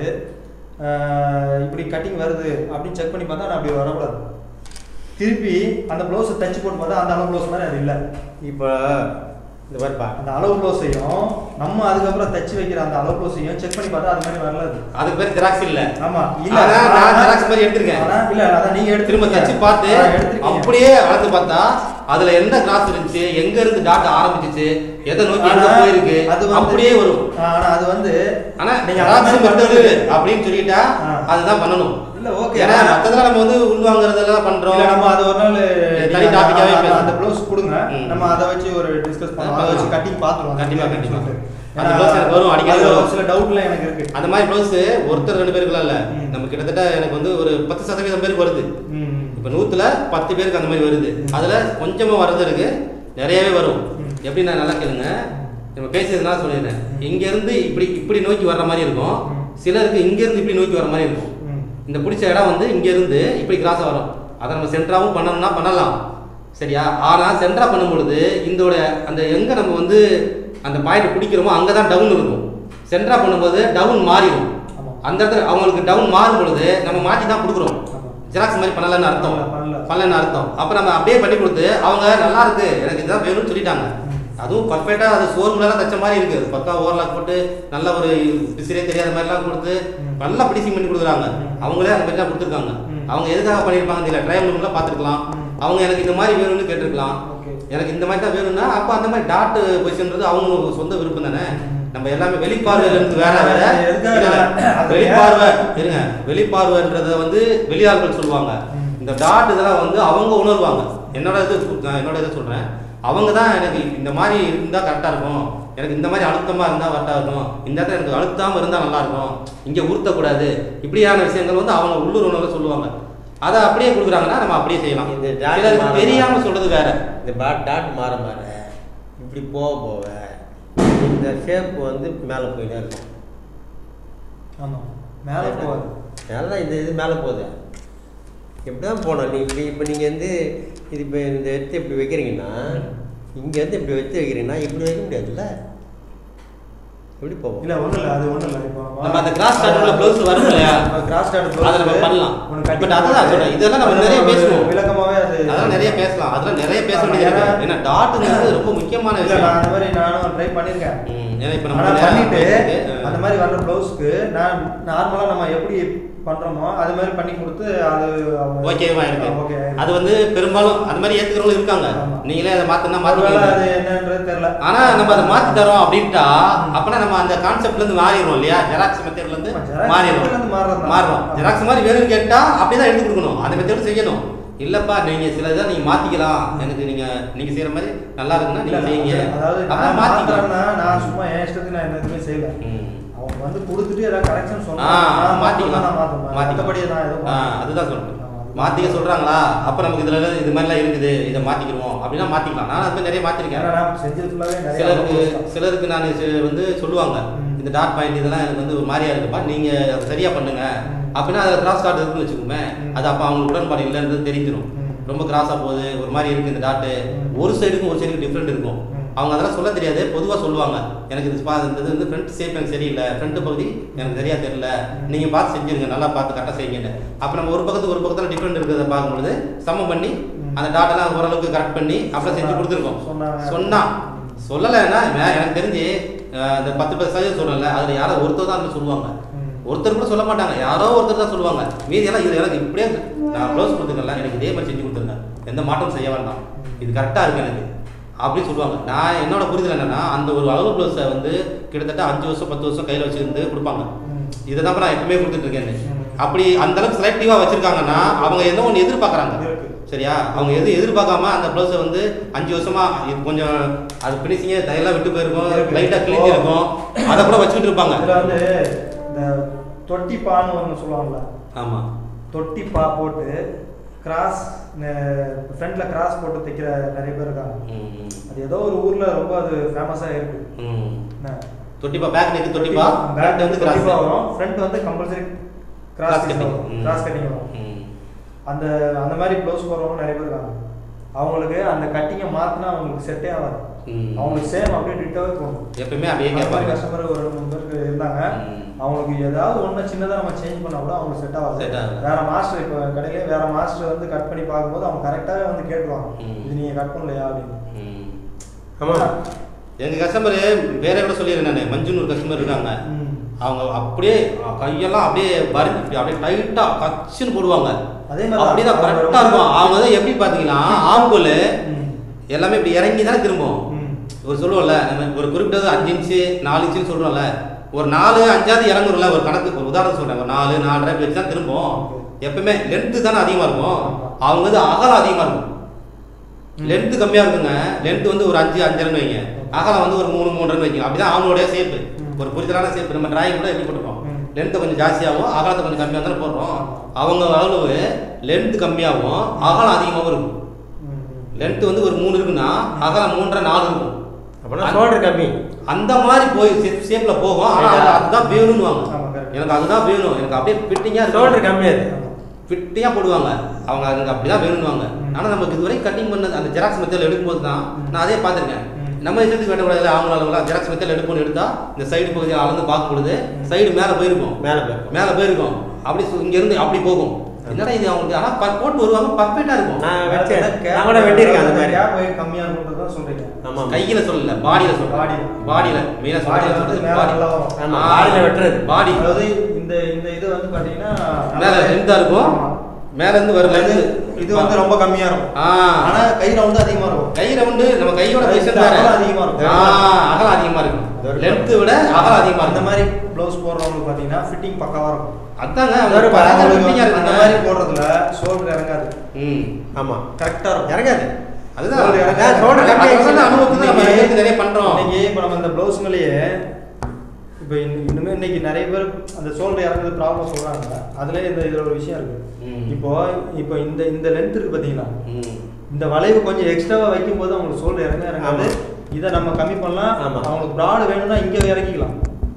இப்படி கட்டிங் வருது அப்படின்னு செக் பண்ணி பார்த்தா நான் அப்படி வரக்கூடாது. திருப்பி அந்த ப்ளவுஸை தைச்சி போட்டு பார்த்தா அந்த அளவு ப்ளவுஸ் மாதிரி அது இல்லை. இப்போ இந்த வருப்பா அந்த அளவு ப்ளவுஸையும் நம்ம அதுக்கப்புறம் தச்சு வைக்கிற அந்த அளவு ப்ளவுஸையும் செக் பண்ணி பார்த்தா அது மாதிரி வரல. அதுக்கு பேர் ஜெராக்ஸ் இல்ல. ஆமா, இல்ல நான் ஜெராக்ஸ் மாதிரி எடுத்துர்க்கேன். ஆனா இல்ல அத நீங்க எடுத்து திரும்ப தச்சு பார்த்து அப்படியே அளந்து பார்த்தா அதுல எந்த கிராஸ் இருந்துச்சு, எங்க இருந்து டாட் ஆரம்பிச்சிச்சு, எதை நோக்கி எங்க போயிருக்கு, அது அப்படியே வரும். ஆனா அது வந்து ஆனா நீங்க ஜெராக்ஸ் மெத்தட் அப்படினு சொல்லிட்டா அதுதான் பண்ணணும். இல்ல ஓகே, ஏன்னா மத்ததெல்லாம் நம்ம வந்து உள்வாங்குறதெல்லாம் பண்றோம். இல்ல நம்ம அது ஒரு நாள் தனி டாபிக்காவே பேசலாம். அந்த ப்ளவுஸ் கொடுங்க, நம்ம அதை வச்சு ஒரு டிஸ்கஸ் பண்ணுவோம். அதை வச்சு கட்டிங் பார்த்துருவோம். கண்டிப்பா கண்டிப்பா அந்த ப்ளவுஸ் எனக்கு வரும், அடிக்கடி வரும். சில டவுட்லாம் எனக்கு இருக்கு. அந்த மாதிரி ப்ளவுஸ் ஒருத்தர் ரெண்டு பேருக்குலாம் இல்ல, நம்ம கிட்டத்தட்ட எனக்கு வந்து ஒரு பத்து சதவீதம் பேருக்கு வருது. இப்போ நூத்துல பத்து பேருக்கு அந்த மாதிரி வருது. அதுல கொஞ்சமா வர்றது இருக்கு, நிறையவே வரும். எப்படி நான் நல்லா கேளுங்க, நம்ம பேசுறதுனால சொல்லிடுறேன். இங்க இருந்து இப்படி இப்படி நோக்கி வர்ற மாதிரி இருக்கும், சிலருக்கு இங்க இருந்து இப்படி நோக்கி வர மாதிரி இருக்கும். இந்த பிடிச்ச இடம் வந்து இங்க இருந்து இப்படி கிராஸா வரும். அதை நம்ம சென்டராகவும் பண்ணணும்னா பண்ணலாம் சரியா. ஆனால் சென்டரா பண்ணும்பொழுது இதோட அந்த எங்கே நம்ம வந்து அந்த பாயிண்ட் பிடிக்கிறோமோ அங்கே தான் டவுன் இருக்கும். சென்டரா பண்ணும்போது டவுன் மாறிடும். அந்த இடத்துல அவங்களுக்கு டவுன் மாறும் பொழுது நம்ம மாற்றி தான் கொடுக்குறோம். ஜெராக்ஸ் மாதிரி பண்ணலன்னு அர்த்தம், பண்ணலன்னு அர்த்தம். அப்போ நம்ம அப்படியே பண்ணி கொடுத்து அவங்க நல்லா இருக்கு எனக்கு இதுதான் வேணும்னு சொல்லிட்டாங்க. அதுவும் பர்ஃபெக்டாக அது சோர்வுலாம் தச்ச மாதிரி இருக்குது. பக்கா ஓவர்லாக் போட்டு நல்ல ஒரு பிசிறே தெரியாத மாதிரிலாம் கொடுத்து நல்லா பிடிசிங் பண்ணி கொடுக்குறாங்க. அவங்களே அந்த மாதிரி தான் கொடுத்துருக்காங்க. அவங்க எதுக்காக பண்ணியிருப்பாங்க தெரியல. ட்ரையல் ரூம்லாம் பார்த்துருக்கலாம். அவங்க எனக்கு இந்த மாதிரி வேணும்னு கேட்டிருக்கலாம். எனக்கு இந்த மாதிரி தான் வேணும்னா அப்போ அந்த மாதிரி டாட் பொசிஷன்றது அவங்க சொந்த விருப்பம் தானே. நம்ம எல்லாமே வெளிப்பார்வையிலிருந்து வேற வேற வெளிப்பார்வை இருங்க. வெளிப்பார்வைன்றத வந்து வெளியாள்கள் சொல்லுவாங்க. இந்த டாட் இதெல்லாம் வந்து அவங்க உணர்வாங்க. என்னோட இது என்னோட இதை சொல்கிறேன். அவங்க தான் எனக்கு இந்த மாதிரி இருந்தால் கரெக்டாக இருக்கும், எனக்கு இந்த மாதிரி அழுத்தமாக இருந்தால் கரெக்டாக இருக்கும், இந்த இடத்துல எனக்கு அழுத்தாமல் இருந்தால் நல்லாயிருக்கும், இங்கே உறுத்தக்கூடாது, இப்படியான விஷயங்கள் வந்து அவங்க உள்ளூர் உணர்வை சொல்லுவாங்க. அதை அப்படியே கொடுக்குறாங்கன்னா நம்ம அப்படியே செய்யலாம். இந்த தெரியாமல் சொல்கிறது வேற. இந்த டாட் டாட் மாற மாற இப்படி போக போக இந்த ஷேப் வந்து மேலே போயிட்டே இருக்கும். ஆமாம், மேலே போகாது. மேலே இந்த இது மேலே போகுது. எப்படி தான் போனோம் நீ இப்படி இப்போ நீங்கள் வந்து இது இப்போ இந்த எடுத்து இப்படி வைக்கிறீங்கன்னா இங்கேருந்து இப்படி வச்சு வைக்கிறீங்கன்னா இப்படி வைக்க முடியாதுல்ல. எப்படி போவோம்? இல்லை ஒன்றும் இல்லை, அது ஒன்றும் இல்லை. இப்போ நம்ம அந்த கிராஸ் ஸ்டார்ட் ப்ளவுஸ் வரும் இல்லையா, கிராஸ் ஸ்டார்ட் அதை நம்ம பண்ணலாம். பட் அதான் சொல்கிறேன், இதெல்லாம் நம்ம நிறைய பேசுவோம் விளக்கமாகவே. அது அதெல்லாம் நிறைய பேசலாம். அதெல்லாம் நிறைய பேச முடியாது. ஏன்னா டாட்டுங்கிறது ரொம்ப முக்கியமான விஷயம். நான் அந்த மாதிரி நானும் ட்ரை பண்ணியிருக்கேன். ஏன்னா இப்போ நம்ம பண்ணிட்டு அந்த மாதிரி வர்ற ப்ளவுஸ்க்கு நான் நார்மலாக நம்ம எப்படி பண்றோமோ அது மாதிரி பண்ணி கொடுத்து அது ஓகேவா இருக்கு. அது வந்து பெரும்பாலும் அது மாதிரி ஏத்துக்கிறவங்க இருக்காங்க. நீங்களே அதை மாத்தினா மாத்திக்கலாம், அது என்னன்றது தெரியல. ஆனா நம்ம அதை மாத்தி தரோம் அப்படின்ட்டா அப்பனா நம்ம அந்த கான்செப்ட்ல இருந்து மாறிடுவோம் இல்லையா. ஜெராக்ஸ் மெத்தட்ல இருந்து மாறிடுவோம் மாறுறோம் ஜெராக்ஸ் மாதிரி வேணும்னு கேட்டா அப்படிதான் எடுத்து கொடுக்கணும், அந்த மெத்தட் செய்யணும். இல்லப்பா நீங்க சில இதை நீங்க மாத்திக்கலாம், எனக்கு நீங்க நீங்க செய்யற மாதிரி நல்லா இருக்குன்னா நீங்க செய்யுங்க. அதாவது நான் மாத்திக்கிறேன்னா நான் சும்மா என் இஷ்டத்துக்கு நான் என்ன எதுவுமே செய்யல. அவங்க வந்து கொடுத்துட்டு ஏதாவது கரெக்ஷன் சொன்னா மாத்திக்கலாம், மற்றபடி நான் எதுவும் அதுதான் சொல்றேன். மாத்திக்க சொல்றாங்களா அப்ப நமக்கு இதுல இது மாதிரிலாம் இருக்குது இதை மாத்திக்கிறோம் அப்படின்னா மாத்திக்கலாம். நான் அது நிறைய மாத்திருக்கேன். சிலருக்கு சிலருக்கு நான் வந்து சொல்லுவாங்க இந்த டாட் பாயிண்ட் இதெல்லாம் எனக்கு வந்து ஒரு மாதிரியா இருக்குப்பா, நீங்க அதை சரியா பண்ணுங்க அப்படின்னா அதில் கிராஸ் டாட் இருக்குன்னு வச்சுக்கோமே, அது அப்போ அவங்களுக்கு உடன்பாடு இல்லைன்றது தெரிஞ்சிடும். ரொம்ப கிராஸாக போகுது ஒரு மாதிரி இருக்குது இந்த டாட்டு, ஒரு சைடுக்கும் ஒரு சைடுக்கும் டிஃப்ரெண்ட் இருக்கும். அவங்க அதெல்லாம் சொல்ல தெரியாது, பொதுவாக சொல்லுவாங்க எனக்கு இது இது வந்து ஃப்ரண்ட் ஷேப் எனக்கு சரியில்லை, ஃப்ரண்ட் பகுதி எனக்கு சரியாக தெரியல, நீங்கள் பார்த்து செஞ்சுருங்க, நல்லா பார்த்து கரெக்டாக செய்யுங்க. அப்போ நம்ம ஒரு பக்கத்துக்கு ஒரு பக்கத்தில் டிஃப்ரெண்ட் இருக்கிறத பார்க்கும்பொழுது சமம் பண்ணி அந்த டாட்டெல்லாம் ஓரளவுக்கு கரெக்ட் பண்ணி அப்படியே செஞ்சு கொடுத்துருக்கோம். சொன்னா சொல்லலைன்னா எனக்கு தெரிஞ்சு இந்த பத்து பத்து சதவீதம் சொல்லலை, அதில் யாரோ ஒருத்தர் தான் சொல்லுவாங்க, ஒருத்தர் கூட சொல்ல மாட்டாங்க, யாரோ ஒருத்தர் தான் சொல்லுவாங்க. மீதியெல்லாம் இது எனக்கு இப்படியே நான் ப்ளவுஸ் கொடுத்துக்கலாம், எனக்கு இதே மாதிரி செஞ்சு கொடுத்துருங்க, எந்த மாற்றம் செய்ய வேண்டாம், இது கரெக்டாக இருக்கு எனக்கு அப்படின்னு சொல்லுவாங்க. நான் என்னோட புரிதல் என்னன்னா அந்த ஒரு அளவு ப்ளவுஸை வந்து கிட்டத்தட்ட அஞ்சு வருஷம் பத்து வருஷம் கையில் வச்சுருந்து கொடுப்பாங்க. இதை தான் நான் எப்பவுமே கொடுத்துட்டு இருக்கேன். அப்படி அந்த அளவுக்கு செலக்டிவாக வச்சிருக்காங்கன்னா அவங்க என்ன ஒன்று எதிர்பார்க்குறாங்க சரியா. அவங்க எதுவும் எதிர்பார்க்காம அந்த ப்ளவுஸை வந்து அஞ்சு வருஷமா இது கொஞ்சம் அது பினிஷிங்கே தையெல்லாம் விட்டு போயிருக்கும், லைட்டாக கிழிஞ்சு இருக்கும், அதை கூட வச்சுக்கிட்டு இருப்பாங்க. இதில் வந்து இந்த தொட்டி பான்னு ஒன்று சொல்லுவாங்கள்ல, ஆமாம், தொட்டி பா போட்டு கிராஸ் ஃப்ரண்ட்ல கிராஸ் போட்டு தைக்கிற நிறைய பேர் இருக்காங்க. அது ஏதோ ஒரு ஊர்ல ரொம்ப அது ஃபேமஸா இருக்கு. தொட்டிப்பா பேக் நெக் தொட்டிப்பா பேக் வந்து கிராஸ் வரும், ஃப்ரண்ட் வந்து compulsory cross cutting cross cutting வரும். அந்த அந்த மாதிரி ப்ளவுஸ் போடுறவங்க நிறைய பேர் இருக்காங்க. அவங்களுக்கு அந்த கட்டிங்கை மாத்தினா அவங்களுக்கு செட்டே ஆகாது, அவங்களுக்கு சேம் அப்படியே டிட்டோவே போகும். எப்பவுமே அப்படியே கேட்பாங்க. கஸ்டமர் ஒரு ரெண்டு மூணு பேருக்கு இருந்தாங்க, அவங்களுக்கு ஏதாவது ஒன்று சின்னதாக நம்ம சேஞ்ச் பண்ணால் கூட அவங்களுக்கு செட் ஆகாது. வேற மாஸ்டர் இப்போ கடையிலே வேற மாஸ்டர் வந்து கட் பண்ணி பார்க்கும்போது அவங்க கரெக்டாகவே வந்து கேட்டுருவாங்க இது நீங்கள் கட் பண்ணலையா அப்படின்னு. ஆமாம், எங்கள் கஸ்டமர் வேற கூட சொல்லிடுறேன் நான், மஞ்சுன்னு ஒரு கஸ்டமர் இருக்காங்க, அவங்க அப்படியே கையெல்லாம் அப்படியே பறிஞ்சு அப்படியே டைட்டாக கச்சுன்னு போடுவாங்க. அதே மாதிரி அப்படிதான் கரெக்டாக இருக்கும். அவங்க வந்து எப்படி பார்த்தீங்கன்னா ஆம்புல் எல்லாமே இப்படி இறங்கி தானே திரும்பும். ஒரு சொல்லுவோம்ல ஒரு குறிப்பிட்டது அஞ்சு இன்ச்சு நாலு இன்ச்சுன்னு சொல்கிறோம்ல, ஒரு நாலு அஞ்சாவது இறங்குறோம்ல, ஒரு கணக்கு ஒரு உதாரணம் சொல்கிறேன், ஒரு நாலு நாலரை வச்சு தான் திரும்பும். எப்பவுமே லென்த்து தானே அதிகமாக இருக்கும், அவங்க வந்து அகலம் அதிகமாக இருக்கும். லென்த்து கம்மியாக இருக்குங்க, லென்த்து வந்து ஒரு அஞ்சு அஞ்சரைன்னு வைங்க, அகலம் வந்து ஒரு மூணு மூணுன்னு வைங்க. அப்படிதான் அவங்களுடைய சேப்பு, ஒரு புரிதலான சேப்பு. நம்ம டிராயிங் கூட எப்படி போட்டுருக்கோம், லென்த்து கொஞ்சம் ஜாஸ்தியாகவும் அகலத்தை கொஞ்சம் கம்மியாக தானே போடுறோம். அவங்க அளவு லென்த்து கம்மியாகவும் அகலம் அதிகமாகவும் இருக்கும். லென்த்து வந்து ஒரு மூணு இருக்குன்னா அகலம் மூன்றரை நாலு இருக்கும், அப்படின்னா ஷோல்டர் கம்மி. அந்த மாதிரி போய் ஷேப்ல போகும். ஆனால் அதுதான் வேணும்னு வாங்க, எனக்கு அதுதான் வேணும், எனக்கு அப்படியே ஃபிட்டிங்காக ஷோல்டர் கம்மியாது. ஃபிட்டியாக போடுவாங்க, அவங்க அங்கே அப்படி தான் வேணுவாங்க. ஆனால் நமக்கு இதுவரை கட்டிங் பண்ணது அந்த ஜெராக்ஸ் மெத்தடில் எடுக்கும்போது தான் நான் அதே பார்த்துருக்கேன். நம்ம இஷ்டத்துக்கு வேண்டக்கூடாது, அவங்க அளவுலாம் ஜெராக்ஸ் மெத்தடில் எடுப்போம்னு எடுத்தால் இந்த சைடு பகுதியை அளந்து பார்க்கும்பொழுது சைடு மேலே போயிருக்கும், மேலே போயிருக்கும் மேலே போயிருக்கும் அப்படி இங்கேருந்து அப்படி போகும். என்னடா இது அவங்களுக்கு, ஆனால் போட்டு வருவாங்க பர்ஃபெக்டாக இருக்கும். நான் வச்சேன், நான் கூட வெட்டியிருக்கேன் அந்த மாதிரி. கேப் போய் கம்மியாக இருக்கும்ன்றது தான் சொல்கிறீங்க. ஆமாம், கையில் சொல்லல, பாடியில் சொல்ல, பாடி பாடியில் மெயினாக பாடியில் வந்து மேலே நல்லா வரும். பாடியில் வெட்டுறது, பாடி அதாவது இந்த இந்த இது வந்து பார்த்தீங்கன்னா மேலே லென்த்தாக இருக்கும், மேலேருந்து வர லென்த் இது வந்து ரொம்ப கம்மியாக இருக்கும். ஆனா கை ரவுண்டு அதிகமாக இருக்கும். கை ரவுண்டு நம்ம கையோட பொசிஷன் வேற அதிகமாக இருக்கும், அகலம் அதிகமாக இருக்கும், லென்த் விட அகலம் அதிகமாக இருக்கும். அந்த மாதிரி ப்ளவுஸ் போடுறவங்களுக்கு பார்த்தீங்கன்னா ஃபிட்டிங் பக்காவாக இருக்கும். அதாங்க அந்த மாதிரி போடுறதுல ஷோல்டர் இறங்காது. ம் ஆமாம், கரெக்டாக இருக்கும், இறங்காது. அதுதான் அனுபவத்தில் நம்ம நிறைய பண்ணுறோம். இன்னைக்கு இப்போ நம்ம இந்த ப்ளவுஸுங்களையே இப்போ இன்னுமே இன்னைக்கு நிறைய பேர் அந்த ஷோல்டர் இறங்குறது ப்ராப்ளம் சொல்கிறாங்க. அதுலேயே இந்த இதில் ஒரு விஷயம் இருக்குது. இப்போ இப்போ இந்த இந்த லென்த் இருக்குது பார்த்தீங்களா, இந்த வளைவு கொஞ்சம் எக்ஸ்ட்ராவாக வைக்கும்போது அவங்களுக்கு ஷோல்டர் இறங்க இறங்காது. இதை நம்ம கம்மி பண்ணலாம். அவங்களுக்கு ப்ராடு வேணும்னா இங்கே இறக்கிக்கலாம்,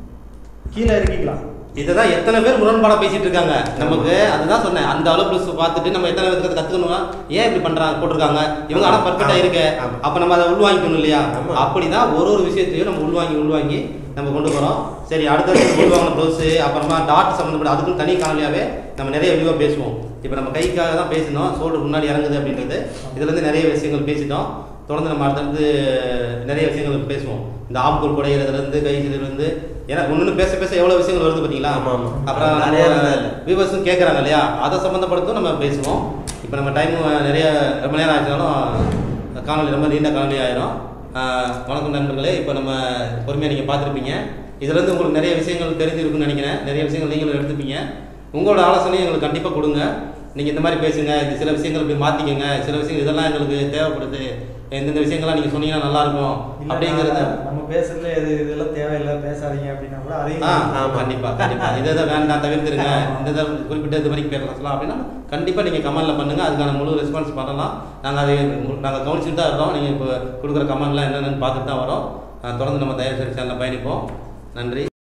கீழே இறக்கிக்கலாம். இதுதான் எத்தனை பேர் முரண்பாடாக பேசிட்டு இருக்காங்க நமக்கு. அதுதான் சொன்னேன், அந்த அளவு ப்ளஸ் பார்த்துட்டு நம்ம எத்தனை பேருக்கு கற்றுக்கணுமா, ஏன் இப்படி பண்ணுறாங்க போட்டிருக்காங்க இவங்க, ஆனால் பர்ஃபெக்டாக இருக்கு. அப்போ நம்ம அதை உள்வாங்கிக்கணும் இல்லையா? அப்படி தான் ஒரு ஒரு விஷயத்தையும் நம்ம உள்வாங்கி உள்வாங்கி நம்ம கொண்டு போகிறோம். சரி, அடுத்தது உள்வாங்கின ப்ளவுஸு, அப்புறமா டாட் சம்மந்தப்பட்ட அதுக்கும் தனி காணொலியாகவே நம்ம நிறைய விரிவாக பேசுவோம். இப்போ நம்ம கைக்காக தான் பேசினோம், ஷோல்டர் முன்னாடி இறங்குது அப்படின்றது. இதுலேருந்து நிறைய விஷயங்கள் பேசிட்டோம். தொடர்ந்து நம்ம அடுத்தடுத்து நிறைய விஷயங்கள் பேசுவோம். இந்த ஆம்பூர் குடையிறதுலேருந்து கைசிலிருந்து, ஏன்னா ஒன்று பேச பேச எவ்வளோ விஷயங்கள் வருது பார்த்தீங்களா. அப்புறம் நிறைய வியூவர்ஸும் கேட்குறாங்க இல்லையா, அதை சம்மந்தப்படுத்தும் நம்ம பேசுவோம். இப்போ நம்ம டைம் நிறைய ரொம்ப நேரம் ஆச்சுனாலும் காணொலி ரொம்ப நீண்ட காணொலி ஆயிரும். வணக்கம் நண்பர்களே, இப்போ நம்ம பொறுமையாக நீங்கள் பார்த்துருப்பீங்க. இதுலேருந்து உங்களுக்கு நிறைய விஷயங்கள் தெரிஞ்சிருக்குன்னு நினைக்கிறேன். நிறைய விஷயங்கள் நீங்களும் எடுத்துப்பீங்க. உங்களோட ஆலோசனையும் எங்களுக்கு கண்டிப்பாக கொடுங்க. நீங்கள் இந்த மாதிரி பேசுங்க, இந்த சில விஷயங்கள் இப்படி மாற்றிக்கங்க, சில விஷயங்கள் இதெல்லாம் எங்களுக்கு தேவைப்படுது, எந்தெந்த விஷயங்கள்லாம் நீங்கள் சொன்னீங்கன்னா நல்லாயிருக்கும் அப்படிங்கிறத நம்ம பேசுறதுல எது இதெல்லாம் தேவையில்லை பேசாதீங்க அப்படின்னா கூட அதையும் ஆ கண்டிப்பாக கண்டிப்பாக இதை தான் வேண்டாம் தவிர்த்துருங்க, இந்த குறிப்பிட்ட இது வரைக்கும் பேசலாம் அப்படின்னா கண்டிப்பாக நீங்கள் கமெண்ட்டில் பண்ணுங்கள். அதுக்கான முழு ரெஸ்பான்ஸ் பண்ணலாம். நாங்கள் அதை நாங்கள் கவனிச்சுட்டு தான் இருக்கோம். நீங்கள் இப்போ கொடுக்குற கமெண்ட்லாம் என்னென்னு பார்த்துட்டு தான் வரோம். தொடர்ந்து நம்ம தயவு செய்து சேனலில் பயணிப்போம். நன்றி.